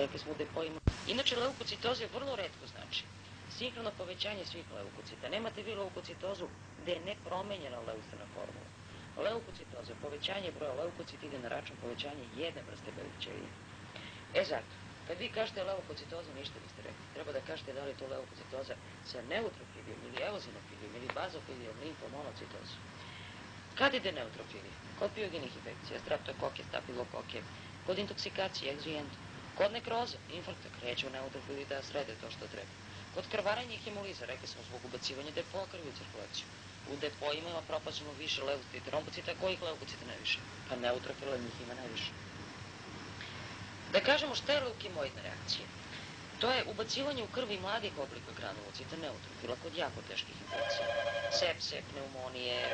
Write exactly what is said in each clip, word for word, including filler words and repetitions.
rekli smo u depoima. Inače, leukocitoza vrlo retko znači sinhrono povećanje svih leukocita. Nemate vi leukocitozu gde je nepromenjena leustrana formula. Leukocitoza, povećanje broja leukocita ide na račun povećanja jedne vrste belih ćelija. E zato, kad vi kažete leukocitoza, ništa niste rekli. Treba da kažete da li je to leukocitoza sa neutrofilijom ili eozinofilijom ili bazofilijom, limfomonocitozom. Kad ide neutrofilija? Kod biogenih infekcija, streptokoke, stafilokoke, kod intoksikacije, egzijenta, kod nekroze, infarkta, kreće u neutrofiliji da srede to što treba. Kod krvarenja i hemoliza, rekli smo, zbog ubacivanja depoa krvi u cirkulaciju. U depoima ima propašeno više leukocita, trombocita, kojih leukocita najviše? Pa neutrofila njih ima najviše. Da kažemo šta je leukemoidna reakcija? To je ubacivanje u krvi mladih oblika granulocita neutrofila kod jako teških infekcija. Sepse, pneumonije.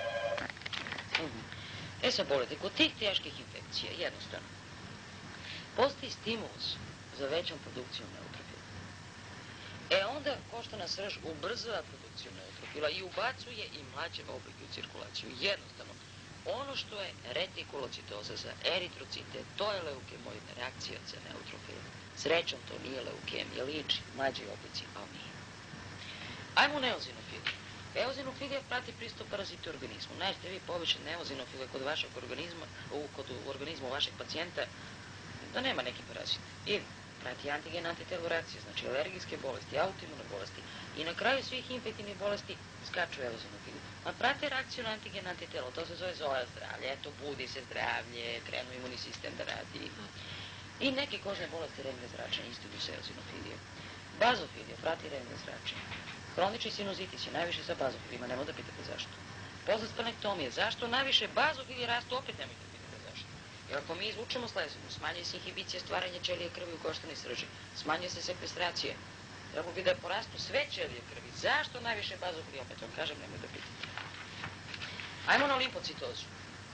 E sad bolite, kod tih teških infekcija, jednostavno, postoji stimulus za većom produkcijom neutrofila. E onda koštana srž ubrzava produkciju neutrofila i ubacuje i mlađe oblike u cirkulaciju. Jednostavno, ono što je retikulocitoza za eritrocite, to je leukemoidna reakcija za neutrofile. Srećom to nije leukemija, liči, mlađi oblici, ali nije. Ajmo u neozinofiliju. Eozinofilija prati pristup parazita u organizmu. Nađete vi povišene eozinofile kod vašeg organizma, u, kod organizmu vašeg pacijenta, da nema neki parazit. Ili prati antigen antitelu reakcije, znači alergijske bolesti, autoimune bolesti i na kraju svih infektivnih bolesti skaču eozinofili. A prate reakciju na antigen antitelo, to se zove zoja zdravlje, eto budi se zdravlje, krenu imunni sistem da radi. I neke kožne bolesti revne zračenja isto bi se eozinofilije. Bazofilija prati revne zračenja. Hronični sinuzitis je najviše sa bazofilima, nemoj da pitate zašto. Poznat splenektomije, zašto najviše bazofilije rastu, opet nemojte da pitate zašto. Jer ako mi izvučemo slezinu, smanjuje se inhibicija stvaranja ćelije krvi u koštanoj srži, smanjuje se sekvestracija. Trebalo bi da porastu sve ćelije krvi. Zašto najviše bazofilije, opet vam kažem, nemoj da pitate. Ajmo na limfocitozu.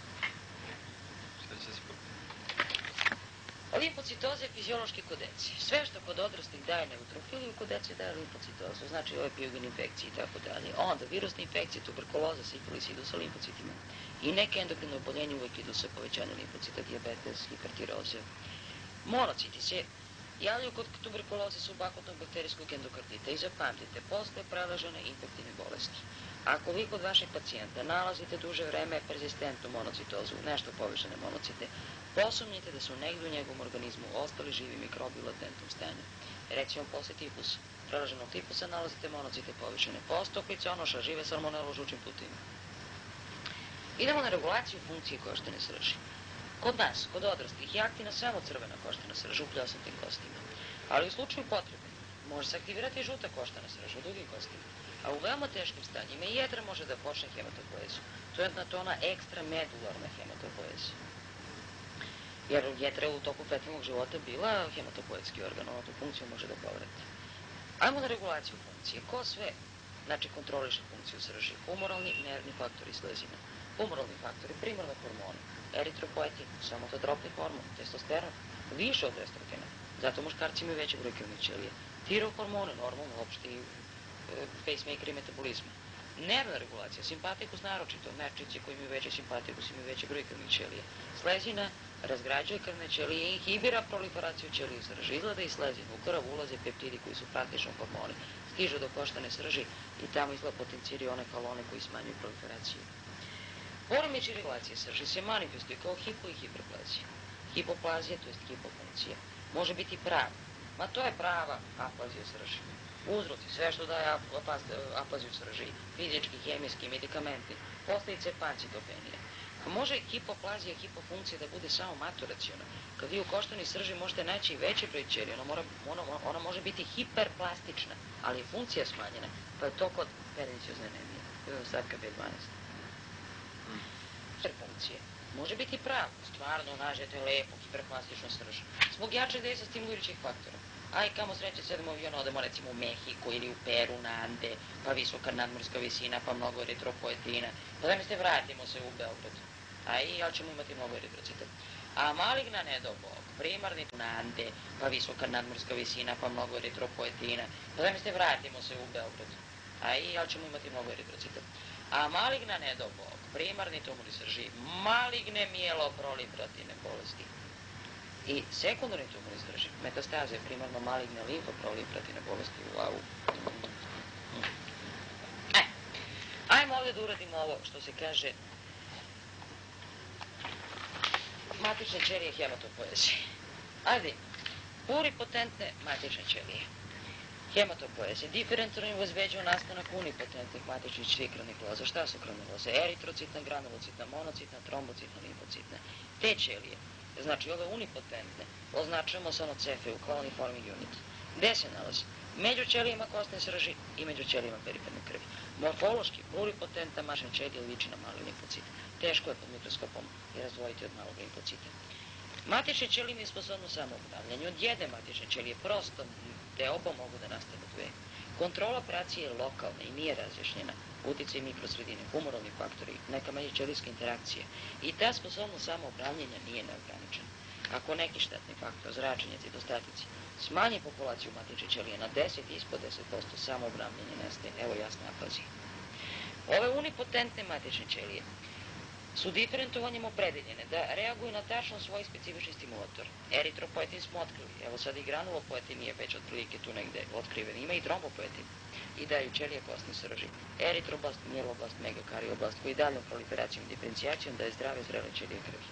Limfocitoza je fiziološki kod dece. Sve što kod odraslih daje neutrofiliju, kod dece daje limfocitozu. Znači ove pijogene infekcije i tako dalje. Onda virusne infekcije, tuberkuloza, sifilis idu sa limfocitima. I neke endokrine oboljenja uvek idu sa povećanjem limfocita, dijabetes, hipertiroze. Monociti se javljaju kod tuberkuloze subakutnog bakterijskog endokardita. I zapamtite, postoje prelažene infektivne bolesti. Ako vi kod vašeg pacijenta nalazite duže vreme persistentnu monocitozu, nešto povišene monocite, posumnjite da su negdje u njegovom organizmu ostali živi mikrobi u latentnom stanju. Recimo posle tifusa, prelaženog tifusa nalazite monocite povišene, postoklice, onoša, žive salmonelu u žučim putevima. Idemo na regulaciju funkcije koštane srži. Kod nas, kod odraslih, je aktivna samo crvena koštana srž u pljosatim kostima. Ali u slučaju potrebe može se aktivirati i žuta koštana srž u dugim kostima. A u veoma teškim stanjima i jedra može da počne hematopoezu. To je to ona ekstramedularna hematopoeza. Jer jedra je u toku fetalnog života bila hematopoetski organ, ona tu funkciju može da povrati. Ajmo na regulaciju funkcije. Ko sve, znači, kontroliše funkciju srži? Humoralni, nervni faktori slezina. Humoralni faktori, primarno hormoni, eritropoetin, somatotropi hormon, testosteron, više od estrogena. Zato muškarci imaju veći broj krvnih ćelija. Tirohormone, normalno, opšti pacemaker i metabolizma. Nervna regulacija, simpatikus naročito, merčići koji imaju veći simpatikus, imaju veći broj krvnih ćelija. Slezina razgrađuje krvne ćelije i inhibira proliferaciju ćelije srži. Izgleda i slezina, u krv ulaze peptidi koji su praktično hormoni, stižu do koštane srži i tamo izgleda potenciraju one kolone koji smanjuju proliferaciju. Poremećaj regulacije srži se manifestuje kao hipo i hiperplazija. Hipoplazija, to jest hipofunkcija, može biti prava, ma to je prava aplazija srži. Uzroci, sve što daje aplaziju srži, fizički, hemijski, medikamenti, posljedice pancitopenije. Može hipoplazija, hipofunkcija da bude samo maturaciona. Kad vi u koštanoj srži možete naći veći broj ćelija, ona, mora, ona, ona može biti hiperplastična, ali je funkcija smanjena, pa je to kod perniciozne anemije, stavka B dvanaest. Hiperfunkcija može biti pravo, stvarno nađete lepo hiperplastičnu srž, zbog jačeg dejstva stimulirajućih faktora. Aj, kamo sreće, sedemo avion, odemo recimo u Mehiku ili u Peru, na Ande, pa visoka nadmorska visina, pa mnogo eritropoetina. Pa da mi se vratimo se u Beograd. Aj, ali ćemo imati mnogo eritrocita. A maligna, ne do Bog, primarni na Ande, pa visoka nadmorska visina, pa mnogo eritropoetina. Pa da mi se vratimo se u Beograd. Aj, ali ćemo imati mnogo eritrocita. A maligna, ne do Bog, primarni tumori srži, maligne mijeloproliferativne bolesti. I sekundarni tumorni izraži, metastaze, primarno maligne limfoproliferativne bolesti u glavu. E, ajmo ovdje da uradimo ovo što se kaže matične ćelije hematopoeze. Ajde, pluripotentne matične ćelije. Hematopoeze. Diferencijalno obezbeđuju nastanak unipotentnih matičnih ćelija granuloza. Šta su granuloze? Eritrocitna, granulocitna, monocitna, trombocitna, limfocitna. Te ćelije, znači ove unipotentne, označujemo sa onocefe u colony forming unit. Gde se nalazi? Među ćelijama kostne srži i među ćelijama periferne krvi. Morfološki, pluripotentna matična ćelija liči na mali limfocit. Teško je pod mikroskopom i razdvojiti od malog limfocita. Matične ćelije imaju sposobnost samoobnavljanja. Od jedne matične ćelije prosto te oba mogu da nastanu dve. Kontrola operacije je lokalna i nije razjašnjena. Uticaj mikrosredine, humorovni faktori, neka međućelijska interakcija. I ta sposobnost samoobnavljanja nije neograničena. Ako neki štetni faktor, zračenje, citostatici, smanji populaciju matične ćelije na deset i ispod deset posto, samoobnavljanje nestaje. Evo jasna aplazija. Ove unipotentne matične ćelije su diferentovanjem opredeljene da reaguju na tačno svoj specifični stimulator. Eritropoetin smo otkrili, evo sad i granulopoetin je već otprilike tu negde otkriven, ima i trombopoetin i daju ćelije kostne srži. Eritroblast, mieloblast, megakarioblast koji daljom proliferacijom i diferencijacijom daje zdrave zrele ćelije krvi.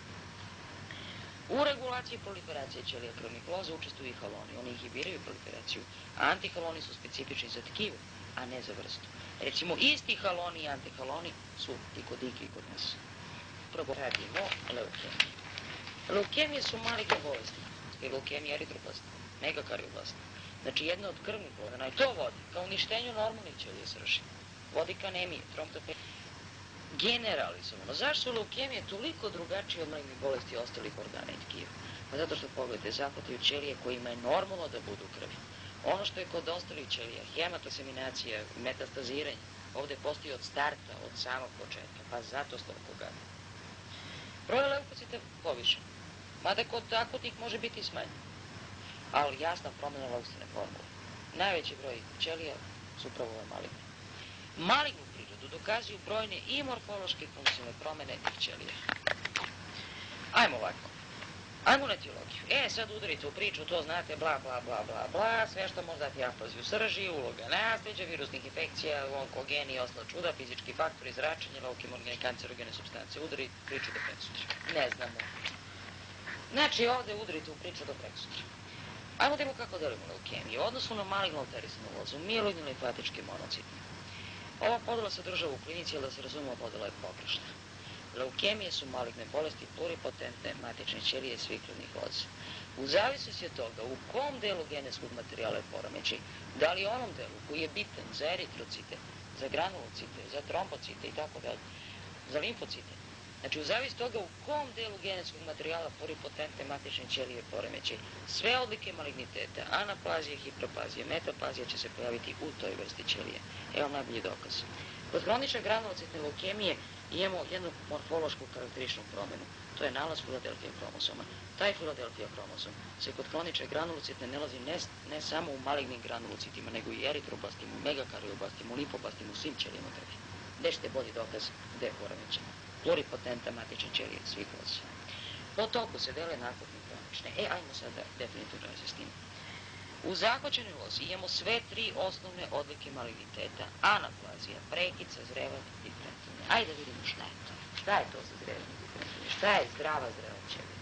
U regulaciji proliferacije ćelija krvnih loza učestvuju i haloni, oni inhibiraju proliferaciju, a antihaloni su specifični za tkivo, a ne za vrstu. Recimo, isti haloni i antihaloni su i kod dike i kod nas. Prvo radimo leukemije. Leukemije su maligne bolesti, i leukemija eritroblasta, megakarioblasta. Znači, jedna od krvnih bolesti. I to vodi ka uništenju normalnih ćelija srži. Vodi ka anemiji, trombopetije. Generalizovano. Zašto su leukemije toliko drugačije od malignih bolesti ostalih organa i tkiva? Pa zato što, pogledajte, zahvataju ćelije kojima je normalno da budu u krvi. Ono što je kod ostalih ćelija, hematoseminacija, metastaziranje, ovde postoji od starta, od samog početka, pa zato stoliko gada. Broj leukocita povišen, mada kod akutnih može biti smanjen, ali jasna promjena leukocidne formule. Najveći broj ćelija su upravo ove maligne. Malignu prirodu dokazuju brojne i morfološke funkcionalne promjene tih ćelija. Ajmo ovako. Ajmo na etiologiju. E, sad udarite u priču, to znate, bla, bla, bla, bla, bla, sve što može dati aplaziju srži, uloga nasljeđa, virusnih infekcija, onkogeni i ostala čuda, fizički faktori, zračenje, leukemorgene, kancerogene supstance. Udarite u priču do preksutra. Ne znamo. Znači, ovde udarite u priču do preksutra. Ajmo da imamo kako delimo leukemiju. U odnosu na malignu alterisanu lozu, mieloidne limfatičke monocitne. Ova podela se održava u klinici, ali da se razumemo, podela je pogrešna. Leukemije su maligne bolesti pluripotentne matične ćelije svih krvnih loza. U zavisnosti od toga u kom delu genetskog materijala je poremećaj, da li onom delu koji je bitan za eritrocite, za granulocite, za trombocite i tako dalje, za limfocite. Znači, u zavisnosti od toga u kom delu genetskog materijala pluripotentne matične ćelije je poremećaj, sve odlike maligniteta, anaplazije, hiperplazije, metaplazija će se pojaviti u toj vrsti ćelije. Evo najbolji dokaz. Kod hronične granulocitne leukemije imamo jednu morfološku karakterističnu promjenu. To je nalaz Filadelfija hromosoma. Taj Filadelfija hromosom se kod klonične granulocitne nalazi ne, ne samo u malignim granulocitima, nego i eritroblastima, megakardioblastima, limfoblastima, u svim ćelijama krvi. Gde ćete bolji dokaz gde je poremećaj? Pluripotentna matične ćelije svih loza. Po toku se dele na akutne i kronične. E, ajmo sada definitivno razjasnimo. U zahvaćenoj lozi imamo sve tri osnovne odlike maligniteta. Anaplazija, prekica, zrevanje i diferentovanje. Ajde da vidimo šta je to. Šta je to za zrevanje i diferentovanje? Šta je zdrava zrela ćelija?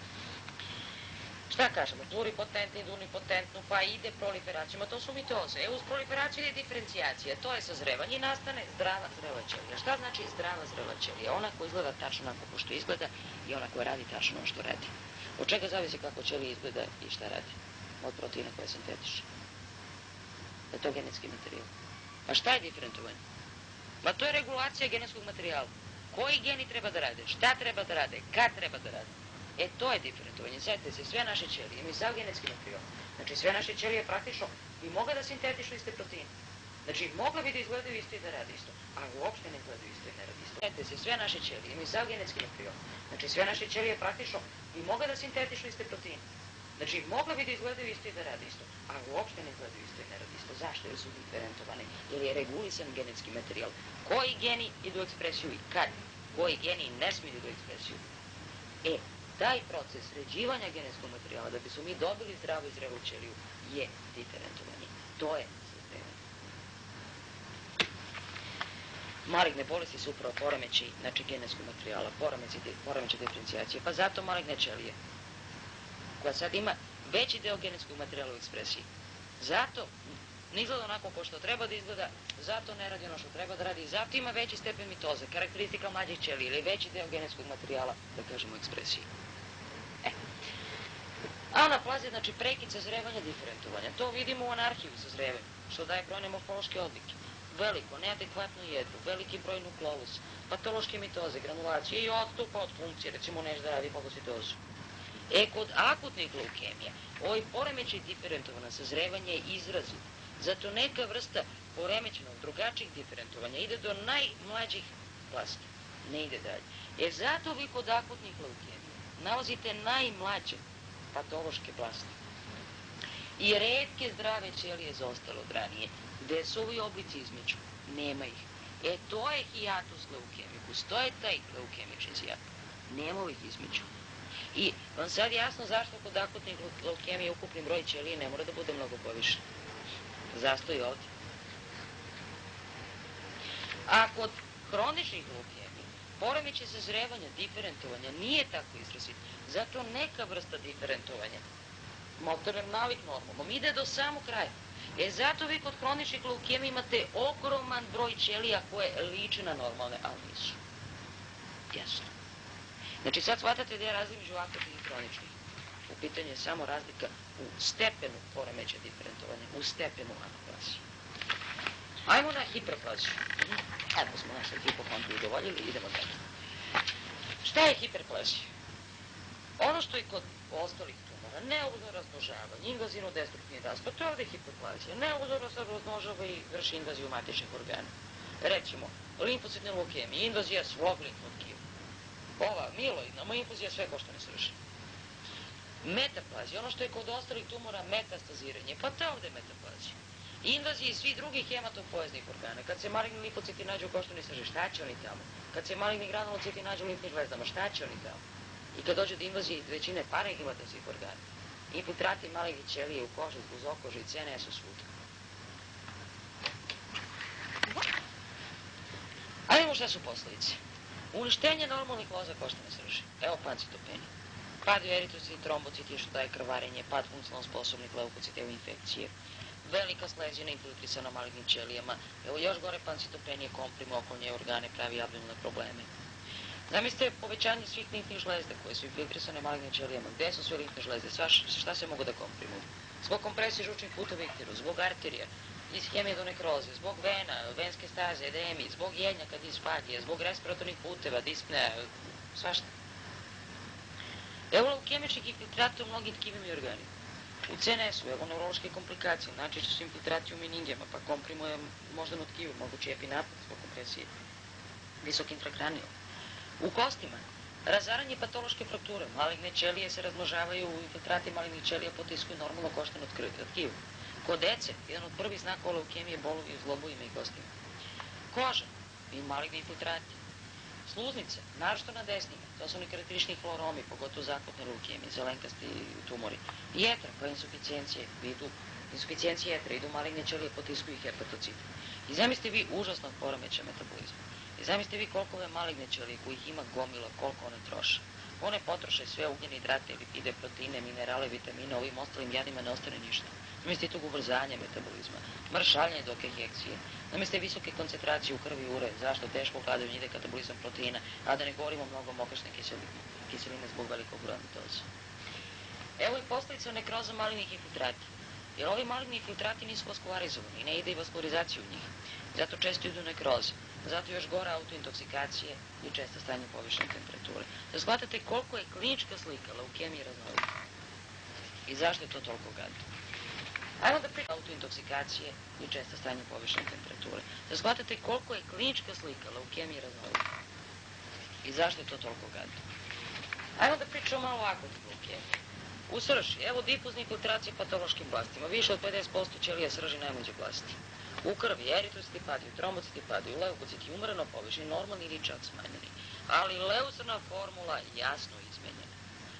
Šta kažemo? Pluripotentnu, unipotentnu, pa ide proliferacijama. To su mitoze. E, uz proliferaciju ide diferencijacija. To je sazrevanje i nastane zdrava zrela ćelija. Šta znači zdrava zrela ćelija? Ona koja izgleda tačno onako ko što izgleda i ona koja radi tačno ono što radi. Od čega zavisi kako ćelija izgleda i šta radi? Od proteina koje sintetiše. Da je to genetski materijal. Pa šta je diferentovanje? Ma to je regulacija genetskog materijala. Koji geni treba da rade? Šta treba da rade? Kad treba da rade? E, to je diferentovanje. Sjetite se, sve naše ćelije imaju sav genetski materijal. Znači, sve naše ćelije praktično bi mogle da sintetišu iste proteine. Znači, mogle bi da izgledaju isto i da rade isto, a uopšte ne izgledaju isto i ne rade isto. Sjetite se, sve naše ćelije imaju sav genetski materijal. Znači, sve naše ćelije praktično bi mogle da sintetišu iste proteine. Znači, mogle bi da izgledaju isto i da rade isto, a uopšte ne izgledaju isto i ne rade isto. Zašto? Jer su diferentovane, jer je regulisan genetski materijal. Koji geni idu u ekspresiju i kad? Koji geni ne smiju idu u ekspresiju? E, taj proces sređivanja genetskog materijala, da bismo mi dobili zdravu i zrelu ćeliju, je diferentovanje. To je sazrevanje. Maligne bolesti su upravo poremeći, znači genetskog materijala, poremeći diferencijacije, pa zato maligne ćelije, koja sad ima veći deo genetskog materijala u ekspresiji. Zato ne izgleda onako ko što treba da izgleda, zato ne radi ono što treba da radi, zato ima veći stepen mitoze, karakteristika mlađih ćelija ili veći deo genetskog materijala, da kažemo, u ekspresiji. E. Anaplazija, znači prekid sazrevanja, diferentovanja. To vidimo u anarhiju sazrevanja, što daje brojne morfološke odlike. Veliko, neadekvatno jedro, veliki broj nukleolus, patološke mitoze, granulacije i odstupa od funkcije, recimo nešto da radi fagocitozu. E, kod akutnih leukemija, ovaj poremećaj diferentovana sazrevanje je izrazit. Zato neka vrsta poremećenog drugačijeg diferentovanja ide do najmlađih plasti, ne ide dalje. E, zato vi kod akutnih leukemija nalazite najmlađe patološke plasti. I retke zdrave ćelije zaostale od ranije. Gde su ovi oblici između? Nema ih. E, to je hiatus leukemikus, to je taj leukemični zijak. Nema ovih između. I vam sad jasno zašto kod akutnih leukemija ukupni broj ćelije ne mora da bude mnogo povišen. Zastoj ovdje. A kod hroničnih leukemija poremećaj sazrevanja, diferentovanja nije tako izrazit. Zato neka vrsta diferentovanja, maltene nalik normumom, ide do samog kraja. E, zato vi kod hroničnih leukemija imate ogroman broj ćelija koje liče na normalne, ali nisu. Jasno. Znači, sad shvatate da je razlika među akutnih i hroničnih. U pitanju je samo razlika u stepenu poremećaja diferentovanja, u stepenu anaplazije. Ajmo na hiperplaziju. Evo smo naše hipohondriju udovoljili, idemo dalje. Šta je hiperplazija? Ono što je kod ostalih tumora, neobuzno razmnožavanje, invazivno destruktivni rast, pa to je ovdje hiperplazija. Neobuzno se razmnožava i vrši invaziju matičnih organa. Recimo, limfocitne leukemije, invazija svog limfnog tkiva. Ova miloidna infuzija sve ko što ne svrši. Metaplazija, ono što je kod ostalih tumora metastaziranje, pa to je ovde metaplazija. Invazije svih drugih hematopoeznih organa. Kad se maligni limfociti nađu u koštani srži, šta će oni tamo? Kad se maligni granulociti nađu u limfnim žlezdama, šta će oni tamo? I kad dođe do invazije većine parenhematovskih organa, infiltrati malignih ćelije u koži, uz okoži i C N S u svuda. Ajmo šta su posledice. Uništenje normalnih loza koštane srži. Evo pancitopenija. Pad u eritrociti, trombociti, što daje krvarenje, pad funkcionalno sposobnih leukocita u infekcije. Velika slezina infiltrisana malignim ćelijama. Evo još gore pancitopenije, komprime okolnje organe, pravi abdominalne probleme. Zamislite povećanje svih limfnih žlezda koje su infiltrisane malignim ćelijama. Gde su sve limfne žlezde? Sva, šta se mogu da komprimuju? Zbog kompresije žučnih puteva ikteru, zbog arterija, ishemije do nekroze, zbog vena, venske staze, edemi, zbog jednjaka, disfagije, zbog respiratornih puteva, dispneja, svašta. Evo leukemičnih infiltrata u mnogim tkivima i organima. U C N S-u, evo neurološke komplikacije, znači što su infiltrati u meningema, pa komprimuje moždano tkivo, mogući epinapad zbog kompresije, visok intrakranijal. U kostima, razaranje patološke frakture, maligne ćelije se razmnožavaju u infiltrati malignih ćelija, potiskuju normalno koštano tkivo. Kod dece, jedan od prvih znakova leukemije je bolovi u zglobovima i kostima. Koža i maligni infiltrati. Sluznice, naročito na desnima, to su oni karakteristični hloromi, pogotovo zakutne leukemije, zelenkasti tumori. Jetra, pa insuficijencije, idu, insuficijencije jetra, idu maligne ćelije, potiskuju i hepatocite. I zamislite vi užasnog poremeća metabolizma. I zamislite vi koliko ove maligne ćelije kojih ima gomila, koliko one troše. One potroše sve ugljene hidrate, lipide, proteine, minerale, vitamine, ovim ostalim jadima ne ostane ništa. Zamislite tog ubrzanja metabolizma, mršavljanje do kehekcije, zamislite visoke koncentracije u krvi i ure, zašto teško gladanje ide katabolizam proteina, a da ne govorimo mnogo mokašne kiseline, kiseline zbog velikog broja mitoza. Evo i posledica nekroza malignih infiltrata. Jer ovi maligni infiltrati nisu vaskularizovani, ne ide i vaskularizacija u njih. Zato često idu nekroze. Zato još gore autointoksikacije i često stanje povišene temperature. Da shvatate koliko je klinička slika leukemije raznolika. I zašto je to toliko gadno. Ajmo da pričamo autointoksikacije i često stanje povišene temperature. Da shvatate koliko je klinička slika leukemije raznolika. I zašto je to toliko gadno. Ajmo da pričamo malo o akutnoj leukemiji. U srži, evo difuzne infiltracije patološkim blastima. Više od pedeset posto ćelija srži najmlađe blasti. U krvi eritrociti padaju, trombociti padaju, leukociti umreno povišeni, normalni ili čak smanjeni. Ali leucerna formula jasno izmenjena.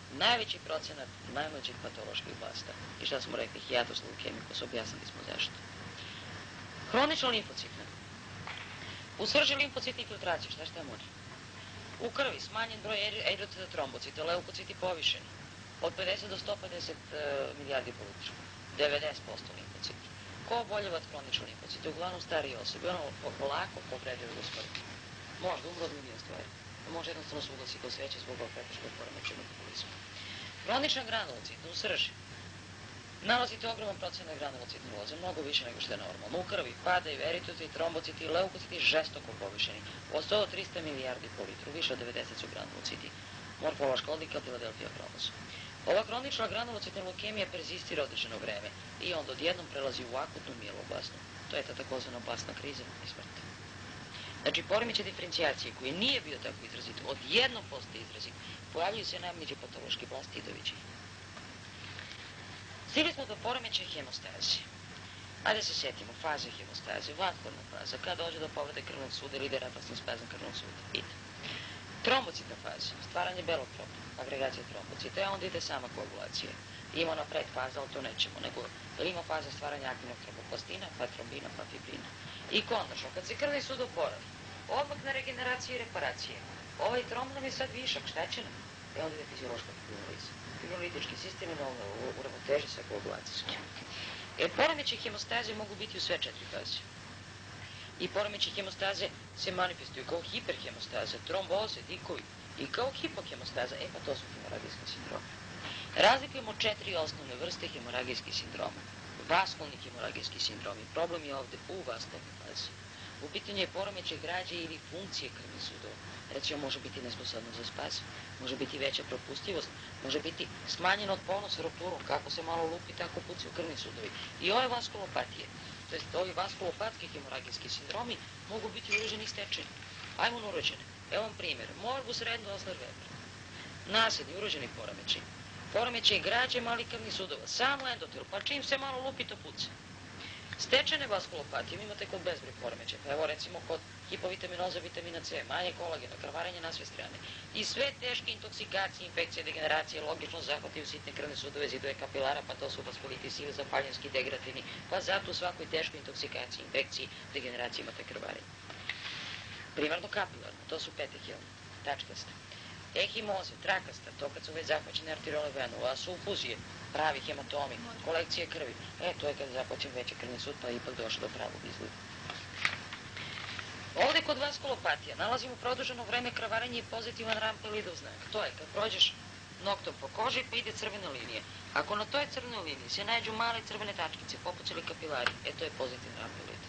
najveći procenat najmlađih patoloških blasta. I šta smo rekli, hijatus leukemikos, objasnili smo zašto. Hronična limfocitna. U srži limfocitne infiltracije, šta šta može? U krvi smanjen broj eritrocita, trombocita, leukociti povišeni. Od pedeset do sto pedeset milijardi po litru. devedeset posto limfociti. Ko oboljeva od hronične limfocite? Uglavnom starije osobe. Ono polako pogledaju do smrti. Možda umro od milijon stvari. Može jednostavno se uglasi ko sveće zbog ovog preteškog poremećaja metabolizma. Hronična granulocitna u srži. Nalazite ogroman procenat granulocitne loze, mnogo više nego što je normalno. U krvi padaju eritrociti, trombociti i leukociti žestoko povišeni. Od sto do trista milijardi po litru, više od devedeset su granulociti. Morfološka odlika Philadelphia kromosom. Ova hronična granulocitna leukemija perzistira određeno vreme i onda odjednom prelazi u akutnu mieloblastnu. To je ta takozvana blastna kriza i smrt. Znači, poremećaj diferencijacije koji nije bio tako izrazit, odjednom postaje izrazit, pojavljuju se najmlađi patološki blasti i doviđenja. Stigli smo do poremećaja hemostaze. Ajde se sjetimo, faze hemostaze, vaskularna faza, kada dođe do povrede krvnog suda ili deraplasni spazam krvnog suda. Ide. Trombocitna faza, stvaranje belog tromba, agregacija trombocita, a onda ide sama koagulacija. Ima ona predfaza, ali to nećemo, nego ima faza stvaranja aktivnog tromboplastina, pa trombina, pa fibrina. I konačno, kad se krvni sud oporavi, odmah na regeneracije i reparacije, ovaj tromb nam je sad višak, šta će nam? E onda ide fiziološka fibrinoliza. Fibrinolitički sistem je u ravnoteži sa koagulacijskim. E, poremeći hemostaze mogu biti u sve četiri faze. I poremeći hemostaze se manifestuju kao hiperhemostaza, tromboze, dikovi i kao hipohemostaza, e pa to su hemoragijski sindromi. Razlikujemo četiri osnovne vrste hemoragijskih sindroma. Vaskulni hemoragijski sindromi. Problem je ovde u vaskulnoj fazi. U pitanju je poremećaj građe ili funkcije krvnih sudova. Recimo, može biti nesposobnost za spas, može biti veća propustljivost, može biti smanjena otpornost rupturom, kako se malo lupi, tako pucaju krvni sudovi. I ove vaskulopatije, to jest ovi vaskulopatski hemoragijski sindromi, mogu biti urođeni i stečeni. Ajmo na urođene. Evo vam primjer. Morbus Redl Osler Weber. Nasledni urođeni poremećaj. Poremećaj građe malih krvnih sudova. Samo endotel, pa čim se malo lupi, to puca. Stečene vaskulopatije imate kod bezbroj poremećaja. Evo recimo kod hipovitaminoza vitamina C, manje kolagena, krvarenje na sve strane. I sve teške intoksikacije, infekcije, degeneracije, logično zahvataju sitne krvne sudove, zidove kapilara, pa to su vaskulitis ili zapaljenski degenerativni, pa zato u svakoj teškoj intoksikaciji, infekciji, degeneraciji imate krvarenje. Primarno kapilarno, to su petehilne, tačkaste. Ehimoze, trakasta, to kad su već zahvaćene arteriole venu, a sufuzije, pravi hematomi, kolekcije krvi. E, to je kad je započen veći krvni sud, pa je ipak došlo do pravog izgleda. Ovde kod vaskulopatija nalazimo produženo vreme krvarenja i pozitivan Rampelidov znak. To je kad prođeš noktom po koži pa ide crvena linija. Ako na toj crvenoj liniji se nađu male crvene tačkice, popucali kapilari, e, to je pozitivan Rampelid.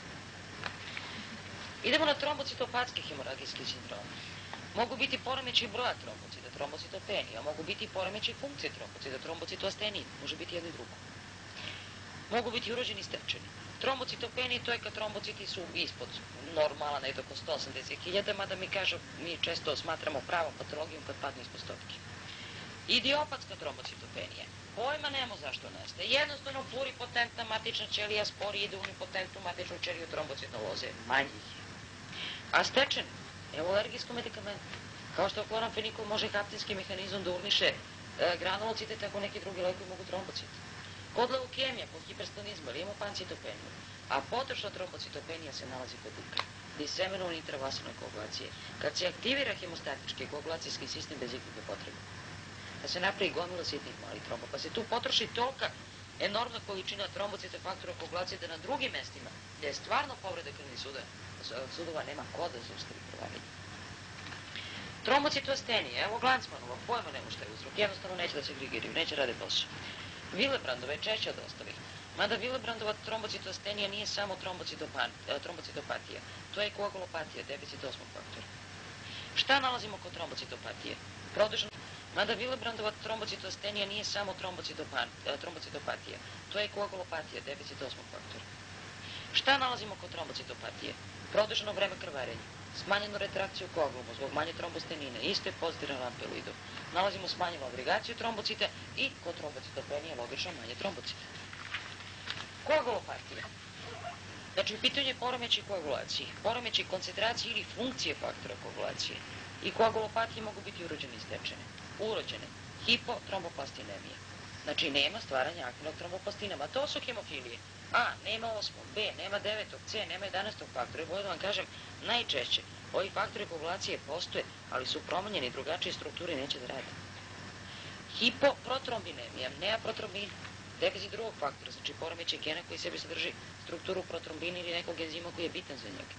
Idemo na trombocitopatski hemoragijski sindrom. Mogu biti poremeći broja trombocita, trombocitopenija, mogu biti poremeći funkcije trombocita, trombocitoastenija, može biti jedno i drugo. Mogu biti urođeni i stečeni. Trombocitopenija, to je kad trombociti su ispod normala, negdje oko sto osamdeset hiljada, mada mi kažu, mi često smatramo pravom patologijom kad padne ispod stotke. Idiopatska trombocitopenija. Pojma nemo zašto nastaje. Jednostavno pluripotentna matična ćelija spori ide u unipotentnu matičnu ćeliju trombocitoloze. Manje ih je. A stečeni? Evo alergijsko medikament. Kao što kloramfenikol može haptinski mehanizam da urniše e, granulocite, tako neki drugi lekovi mogu trombocite. Kod leukemija, kod hiperstonizma ili hemopancitopenija, a potrošna trombocitopenija se nalazi kod dika. Disemenovane intravaskularne koagulacije. Kad se aktivira hemostatički koagulacijski sistem bez ikakve potrebe. Da se napravi gomila sitnih malih tromba, pa se tu potroši tolika enormna količina trombocita faktora koagulacije da na drugim mestima, gdje je stvarno povreda krvnih sudova, sudova nema ko da zaustavi krvarenje. Trombocitoastenija, evo Glansmanova, pojma nema šta je uzrok, jednostavno neće da se grigiraju, neće rade posao. Willebrandova je češće od ostalih, mada Willebrandova trombocitoastenija nije samo trombocitopatija, to je koagulopatija, deficit osmog faktora. Šta nalazimo kod trombocitopatije? Produženo. Mada Willebrandova trombocitoastenija nije samo trombocitopatija, to je koagulopatija, deficit osmog faktora. Šta nalazimo kod trombocitopatije? Produženo vreme krvarenja, smanjenu retrakciju koaguluma zbog manje trombostenine, isto je pozitivan Rampelidov. Nalazimo smanjenu agregaciju trombocita i kod trombocitopenije logično manje trombocita. Koagulopatija. Znači, u pitanju je poremećaj koagulacije, poremećaj koncentracije ili funkcije faktora koagulacije. I koagulopatije mogu biti urođene i stečene. Urođene. hipotromboplastinемија. Znači, nema stvaranja aktivnog tromboplastina. Ma to su hemofilije. A, nema osmog, B, nema devetog, C, nema jedanaestog faktora. Bolje da vam kažem, najčešće ovi faktori koagulacije postoje, ali su promenjeni drugačije strukture i neće da rade. Hipoprotrombinemija, nema protrombina. Deficit drugog faktora, znači poremećaj gena koji sebi sadrži strukturu protrombina ili nekog enzima koji je bitan za njega.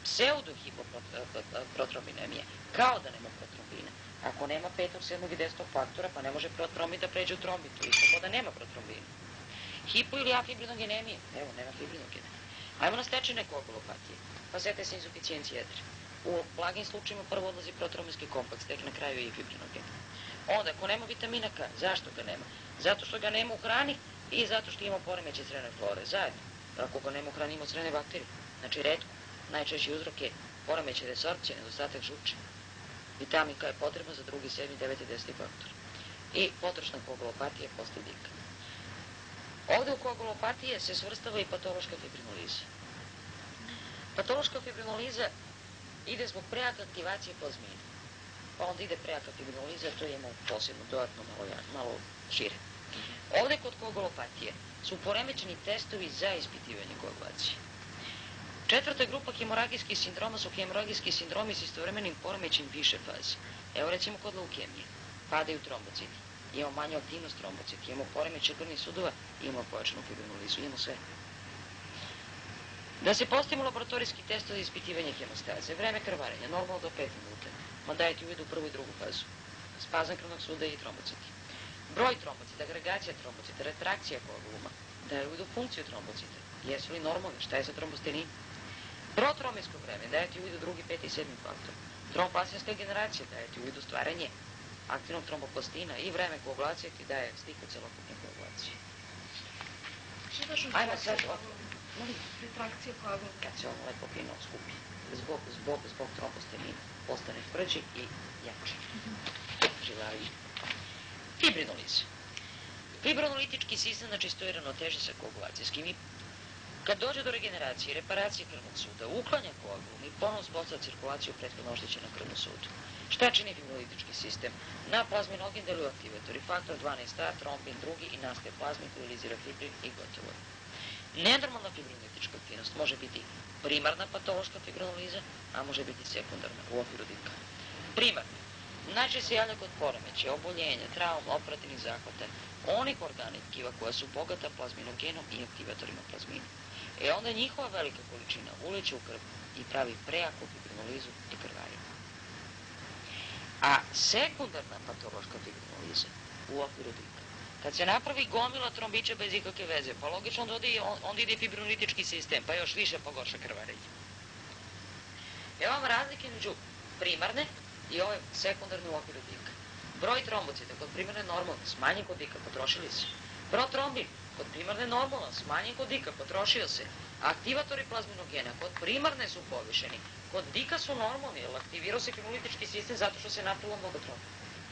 Pseudohipoprotrombinemija, kao da nema protrombina. Ako nema petog, sedmog i desetog faktora, pa ne može protrombin da pređe u trombin, to isto kao da nema protrombina. Hipo ili afibrinogenemija, evo, nema fibrinogenemija. Ajmo na stečene koagulopatije, pa sete se insuficijencije jetre. U blagim slučajima prvo odlazi protrombinski kompleks, tek na kraju je i fibrinogen. Onda, ako nema vitamina K, zašto ga nema? Zato što ga nema u hrani i zato što ima poremećaj crevne flore, zajedno. Ako ga nema u hrani, ima crevne bakterije. Znači, retko, najčešći uzrok je poremećaj resorpcije, nedostatak žuče. Vitamin K je potrebno za drugi, sedmi, deveti, deseti faktor. I potrošna koagulopatija posle dika. Ovde u koagulopatije se svrstava i patološka fibrinoliza. Patološka fibrinoliza ide zbog preake aktivacije plazmina. Pa onda ide preaka fibrinoliza, to imamo posebno, dodatno malo, malo šire. Ovde kod koagulopatije su poremećeni testovi za ispitivanje koagulacije. Četvrta grupa hemoragijskih sindroma su hemoragijski sindromi s istovremenim poremećajem više faze. Evo recimo kod leukemije. Padaju trombociti, imamo manju aktivnost trombocita, imamo poremećaj krvnih sudova, imamo pojačanu fibrinolizu, imamo sve. Da se postavimo laboratorijski test za ispitivanje hemostaze, vreme krvarenja, normalno do pet minuta, ma dajete uvid u prvu i drugu fazu. Spazam krvnog suda i trombociti. Broj trombocita, agregacija trombocita, retrakcija koaguluma, daje uvid u funkciju trombocita. Jesu li normalne? Šta je sa trombostenin? Protrombinsko vreme, dajete uvid u drugi, peti i sedmi faktor. Tromboplastinska generacija, dajete uvid u stvaranje aktivnog tromboplastina i vreme koagulacije ti daje sliku celokupne koagulacije. Ajmo sad ovdje. Retrakcija koagula. Kad se ono lepo fino skupi. Zbog, zbog, zbog trombostenina. Postane tvrđi i jači. Živavi. Fibrinoliza. Fibrinolitički sistem, znači stoji ravnoteže sa koagulacijskim i kad dođe do regeneracije, reparacije krvnog suda, uklanja koagulum i ponovno uspostavlja cirkulaciju prethodno oštećenom krvnom sudu. Šta čini fibrinolitički sistem? Na plazminogen deluju aktivatori, faktor dvanaest A, trombin drugi i nastaje plazmin koji lizira fibrin i gotovo je. Nenormalna fibrinolitička aktivnost može biti primarna patološka fibrinoliza, a može biti sekundarna u okviru dika. Primarna. Najčešće se javlja kod poremećaja, oboljenja, trauma, operativnih zahvata, onih organa i tkiva koja su bogata plazminogenom i aktivatorima plazmina. E onda njihova velika količina uliče u krv i pravi prejaku fibrinolizu i krvarenje. A sekundarna patološka fibrinoliza u okviru dika. Kad se napravi gomila trombića bez ikakve veze, pa logično onda, onda ide fibrinolitički sistem, pa još više pogorša krvarenje. Evo vam razlike među primarne i ove sekundarne u okviru dika. Broj trombocita kod primarne normalno, smanjen kod dika, potrošili se. Protrombin kod primarne normalno, smanjen kod dika, potrošio se. Aktivatori plazminogena kod primarne su povišeni, kod dika su normalni, jer aktivirao se fibrinolitički sistem zato što se napravilo mnogo tromba.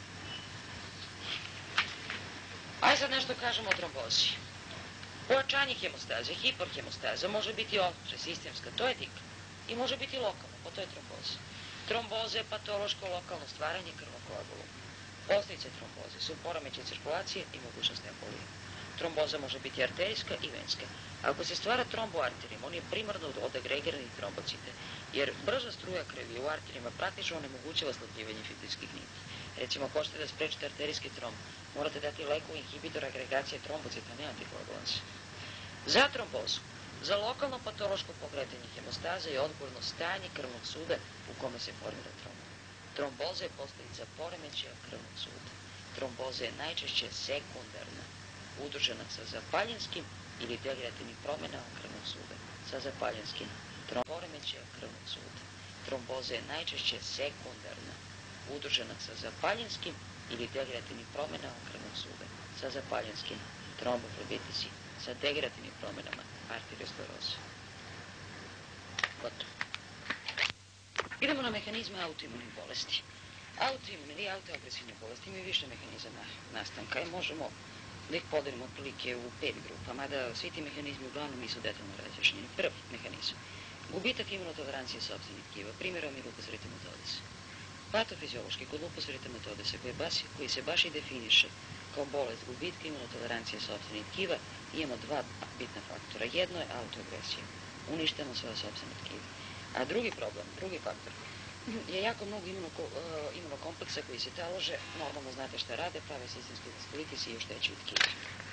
Ajde sad nešto kažemo o trombozi. Pojačanje hemostaze, hiperhemostaza može biti opće, sistemska, to je dik. I može biti lokalno, pa to je tromboza. Tromboza je patološko lokalno stvaranje krvnog koaguluma. Posljedice tromboze su poremećaj cirkulacije i mogućnost embolije. Tromboza može biti arterijska i venska. Ako se stvara trombo arterijom, on je primarno od agregiranih trombocita, jer brža struja krvi u arterijama praktično onemogućava slabljivanje fibrinskih niti. Recimo, ako hoćete da sprečite arterijski tromb, morate dati leku inhibitor agregacije trombocita, ne antikoagulansa. Za trombozu, za lokalno patološko pokretanje hemostaze je odgovorno stanje krvnog suda u kome se formira tromb. Tromboza je posljedica poremećaja krvnog suda. Tromboza je najčešće sekundarna, udružena sa zapaljinskim ili degenerativnim promjenama krvnog suda. Sa zapaljinskim poremećaja krvnog suda. Tromboza je najčešće sekundarna, udružena sa zapaljinskim ili degenerativnim promjenama krvnog suda. Sa zapaljinskim tromboflebitisi, sa degenerativnim promjenama arterioskleroze. Gotovo. Idemo na mehanizme autoimunih bolesti. Autoimune ili autoagresivne bolesti imaju više mehanizama nastanka i možemo da ih podelimo otprilike u pet grupa, mada svi ti mehanizmi uglavnom nisu detaljno razjašnjeni. Prvi mehanizam. Gubitak imunotolerancije sopstvenih tkiva, primjerom je lupus eritematosus. Patofiziološki kod lupus eritematoidisa koji se baš i definiše kao bolest gubitka imunotolerancije sopstvenih tkiva, imamo dva bitna faktora. Jedno je autoagresija. Uništemo svoje sopstvene tkive. A drugi problem, drugi faktor, je jako mnogo imunokompleksa koji se talože, normalno znate šta rade, prave sistemski vaskolitis i oštećuju tkiva.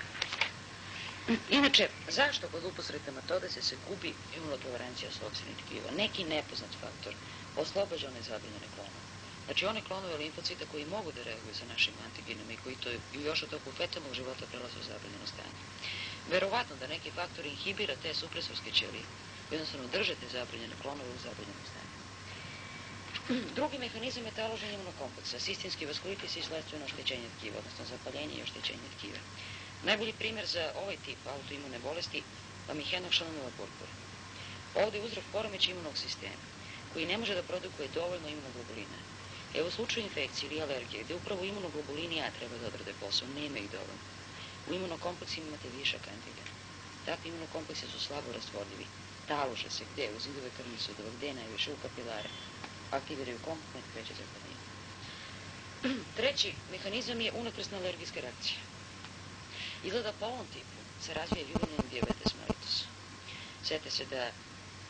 Inače, zašto kod lupus eritematoidisa se gubi imunotolerancija sopstvenih tkiva? Neki nepoznat faktor oslobađa one zabranjene klonove. Znači, one klonove limfocita koji mogu da reaguju sa našim antigenima i koji to još u toku fetalnog života prelaze u zabranjeno stanje. Verovatno da neki faktor inhibira te supresorske ćelije, jednostavno drže te zabranjene klonove u zabranjenom stanju. Drugi mehanizam je taloženje imunokompleksa, sistemski vaskolitis i sledstveno oštećenje tkiva, odnosno zapaljenje i oštećenje tkiva. Najbolji primjer za ovaj tip autoimune bolesti vam je Henoch-Schönlebergova purpura. Ovdje je uzrok poremećaja imunog sistema, koji ne može da produkuje dovoljno imunoglobulina. Evo u slučaju infekcije ili alergije, gde upravo imunoglobulini A treba da odrade posao, nema ih dovoljno. U imunokompleksima imate višak antigena. Takvi imunokompleksi su slabo rastvorljivi. Talože se gde? U zidove krvnih sudova, gde najviše? U kapilare. Aktiviraju komponent kreće zapaljenje. Treći mehanizam je unakrsna alergijska reakcija. Izgleda po ovom tipu se razvija juvenilni dijabetes mellitus. Sjete se da e,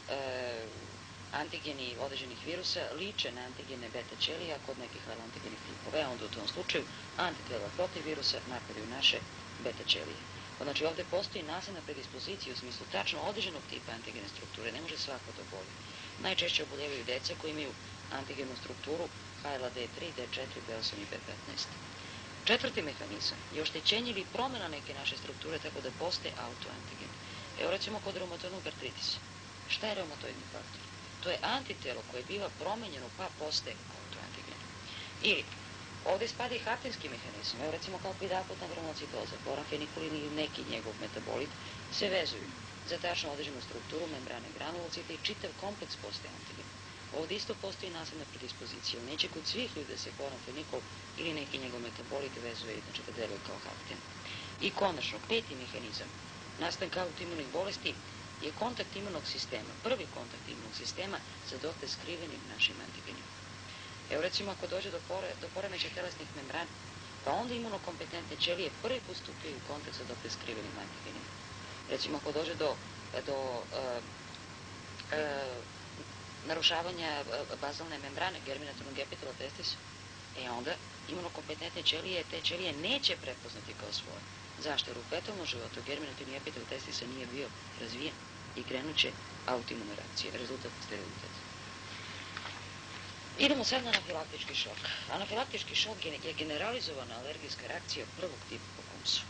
antigeni određenih virusa liče na antigene beta ćelija kod nekih antigenih tipova, a onda u tom slučaju antitela protiv virusa napadaju naše beta ćelije. Znači ovdje postoji nasljedna predispozicija u smislu tačno određenog tipa antigene strukture, ne može svako da oboli. Najčešće oboljevaju deca koji imaju antigenu strukturu H L A D tri, D četiri, B osam i B petnaest. Četvrti mehanizam je oštećenje ili promjena neke naše strukture tako da postaje autoantigen. Evo recimo kod reumatoidnog artritisa. Šta je reumatoidni faktor? To je antitelo koje biva promenjeno pa postaje autoantigen. Ili, ovdje spada i haptenski mehanizam. Evo recimo kao pidakutna granulocitoza, boranfenikulin ili neki njegov metabolit se vezuju za tačno određenu strukturu membrane granulocita i čitav kompleks postaje antigen. Ovdje isto postoji nasljedna predispozicija. Neće kod svih ljudi da se boranfenikol ili neki njegov metabolit vezuje, znači da deluje kao hapten. I konačno, peti mehanizam nastanka autoimunih bolesti je kontakt imunog sistema, prvi kontakt imunog sistema sa dotle skrivenim našim antigenima. Evo recimo ako dođe do, pore, do poremećaja telesnih membrana, pa onda imunokompetentne ćelije prvi put stupaju u kontakt sa dotle skrivenim antigenima. Recimo ako dođe do, do uh, uh, narušavanja bazalne membrane, germinatornog epitela testis, e onda imunokompetentne ćelije te ćelije neće prepoznati kao svoje. Zašto? Jer u fetalnom životu germinatorni epitel testisa nije bio razvijen i krenut će autoimuna reakcija, rezultat sterilitet. Idemo sad na anafilaktički šok. Anafilaktički šok je generalizovana alergijska reakcija prvog tipa po Coombsu.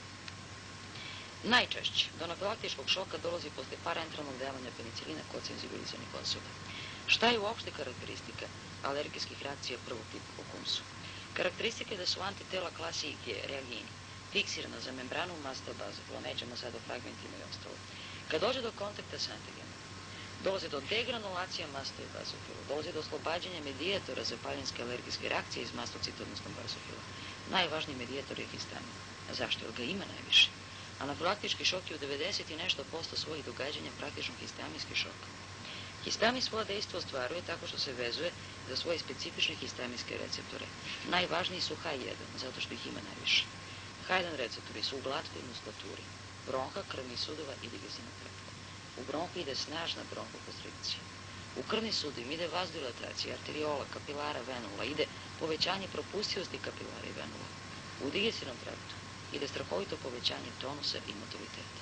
Najčešće do anafilaktičkog šoka dolazi posle parenteralnog davanja penicilina kod senzibiliziranih osoba. Šta je uopšte karakteristika alergijskih reakcija prvog tipa po Coombsu? Karakteristika je da su antitela klasi I G, reagini, fiksirana za membranu masta bazofila, nećemo sad o fragmentima i ostalo. Kad dođe do kontakta s antigenom, dolazi do degranulacija masta i bazofila, dolazi do oslobađanja medijatora za paljenske alergijske reakcije iz mastocita, odnosno bazofila. Najvažniji medijator je histamin. A zašto? Jer ga ima najviše. Anafilaktički šok je u devedeset i nešto posto svojih događanja praktično histaminski šok. Histamin svoje dejstvo ostvaruje tako što se vezuje za svoje specifične histaminske receptore. Najvažniji su H jedan, zato što ih ima najviše. H jedan receptori su u glatkoj muskulaturi, bronha, krvnih sudova i digestivnog trakta. U bronhu ide snažna bronhokonstrikcija. U krvni sud im ide vasodilatacija, arteriola, kapilara, venula, ide povećanje propustivosti kapilara i venula. U digestivnom traktu ide strahovito povećanje tonusa i motiliteta.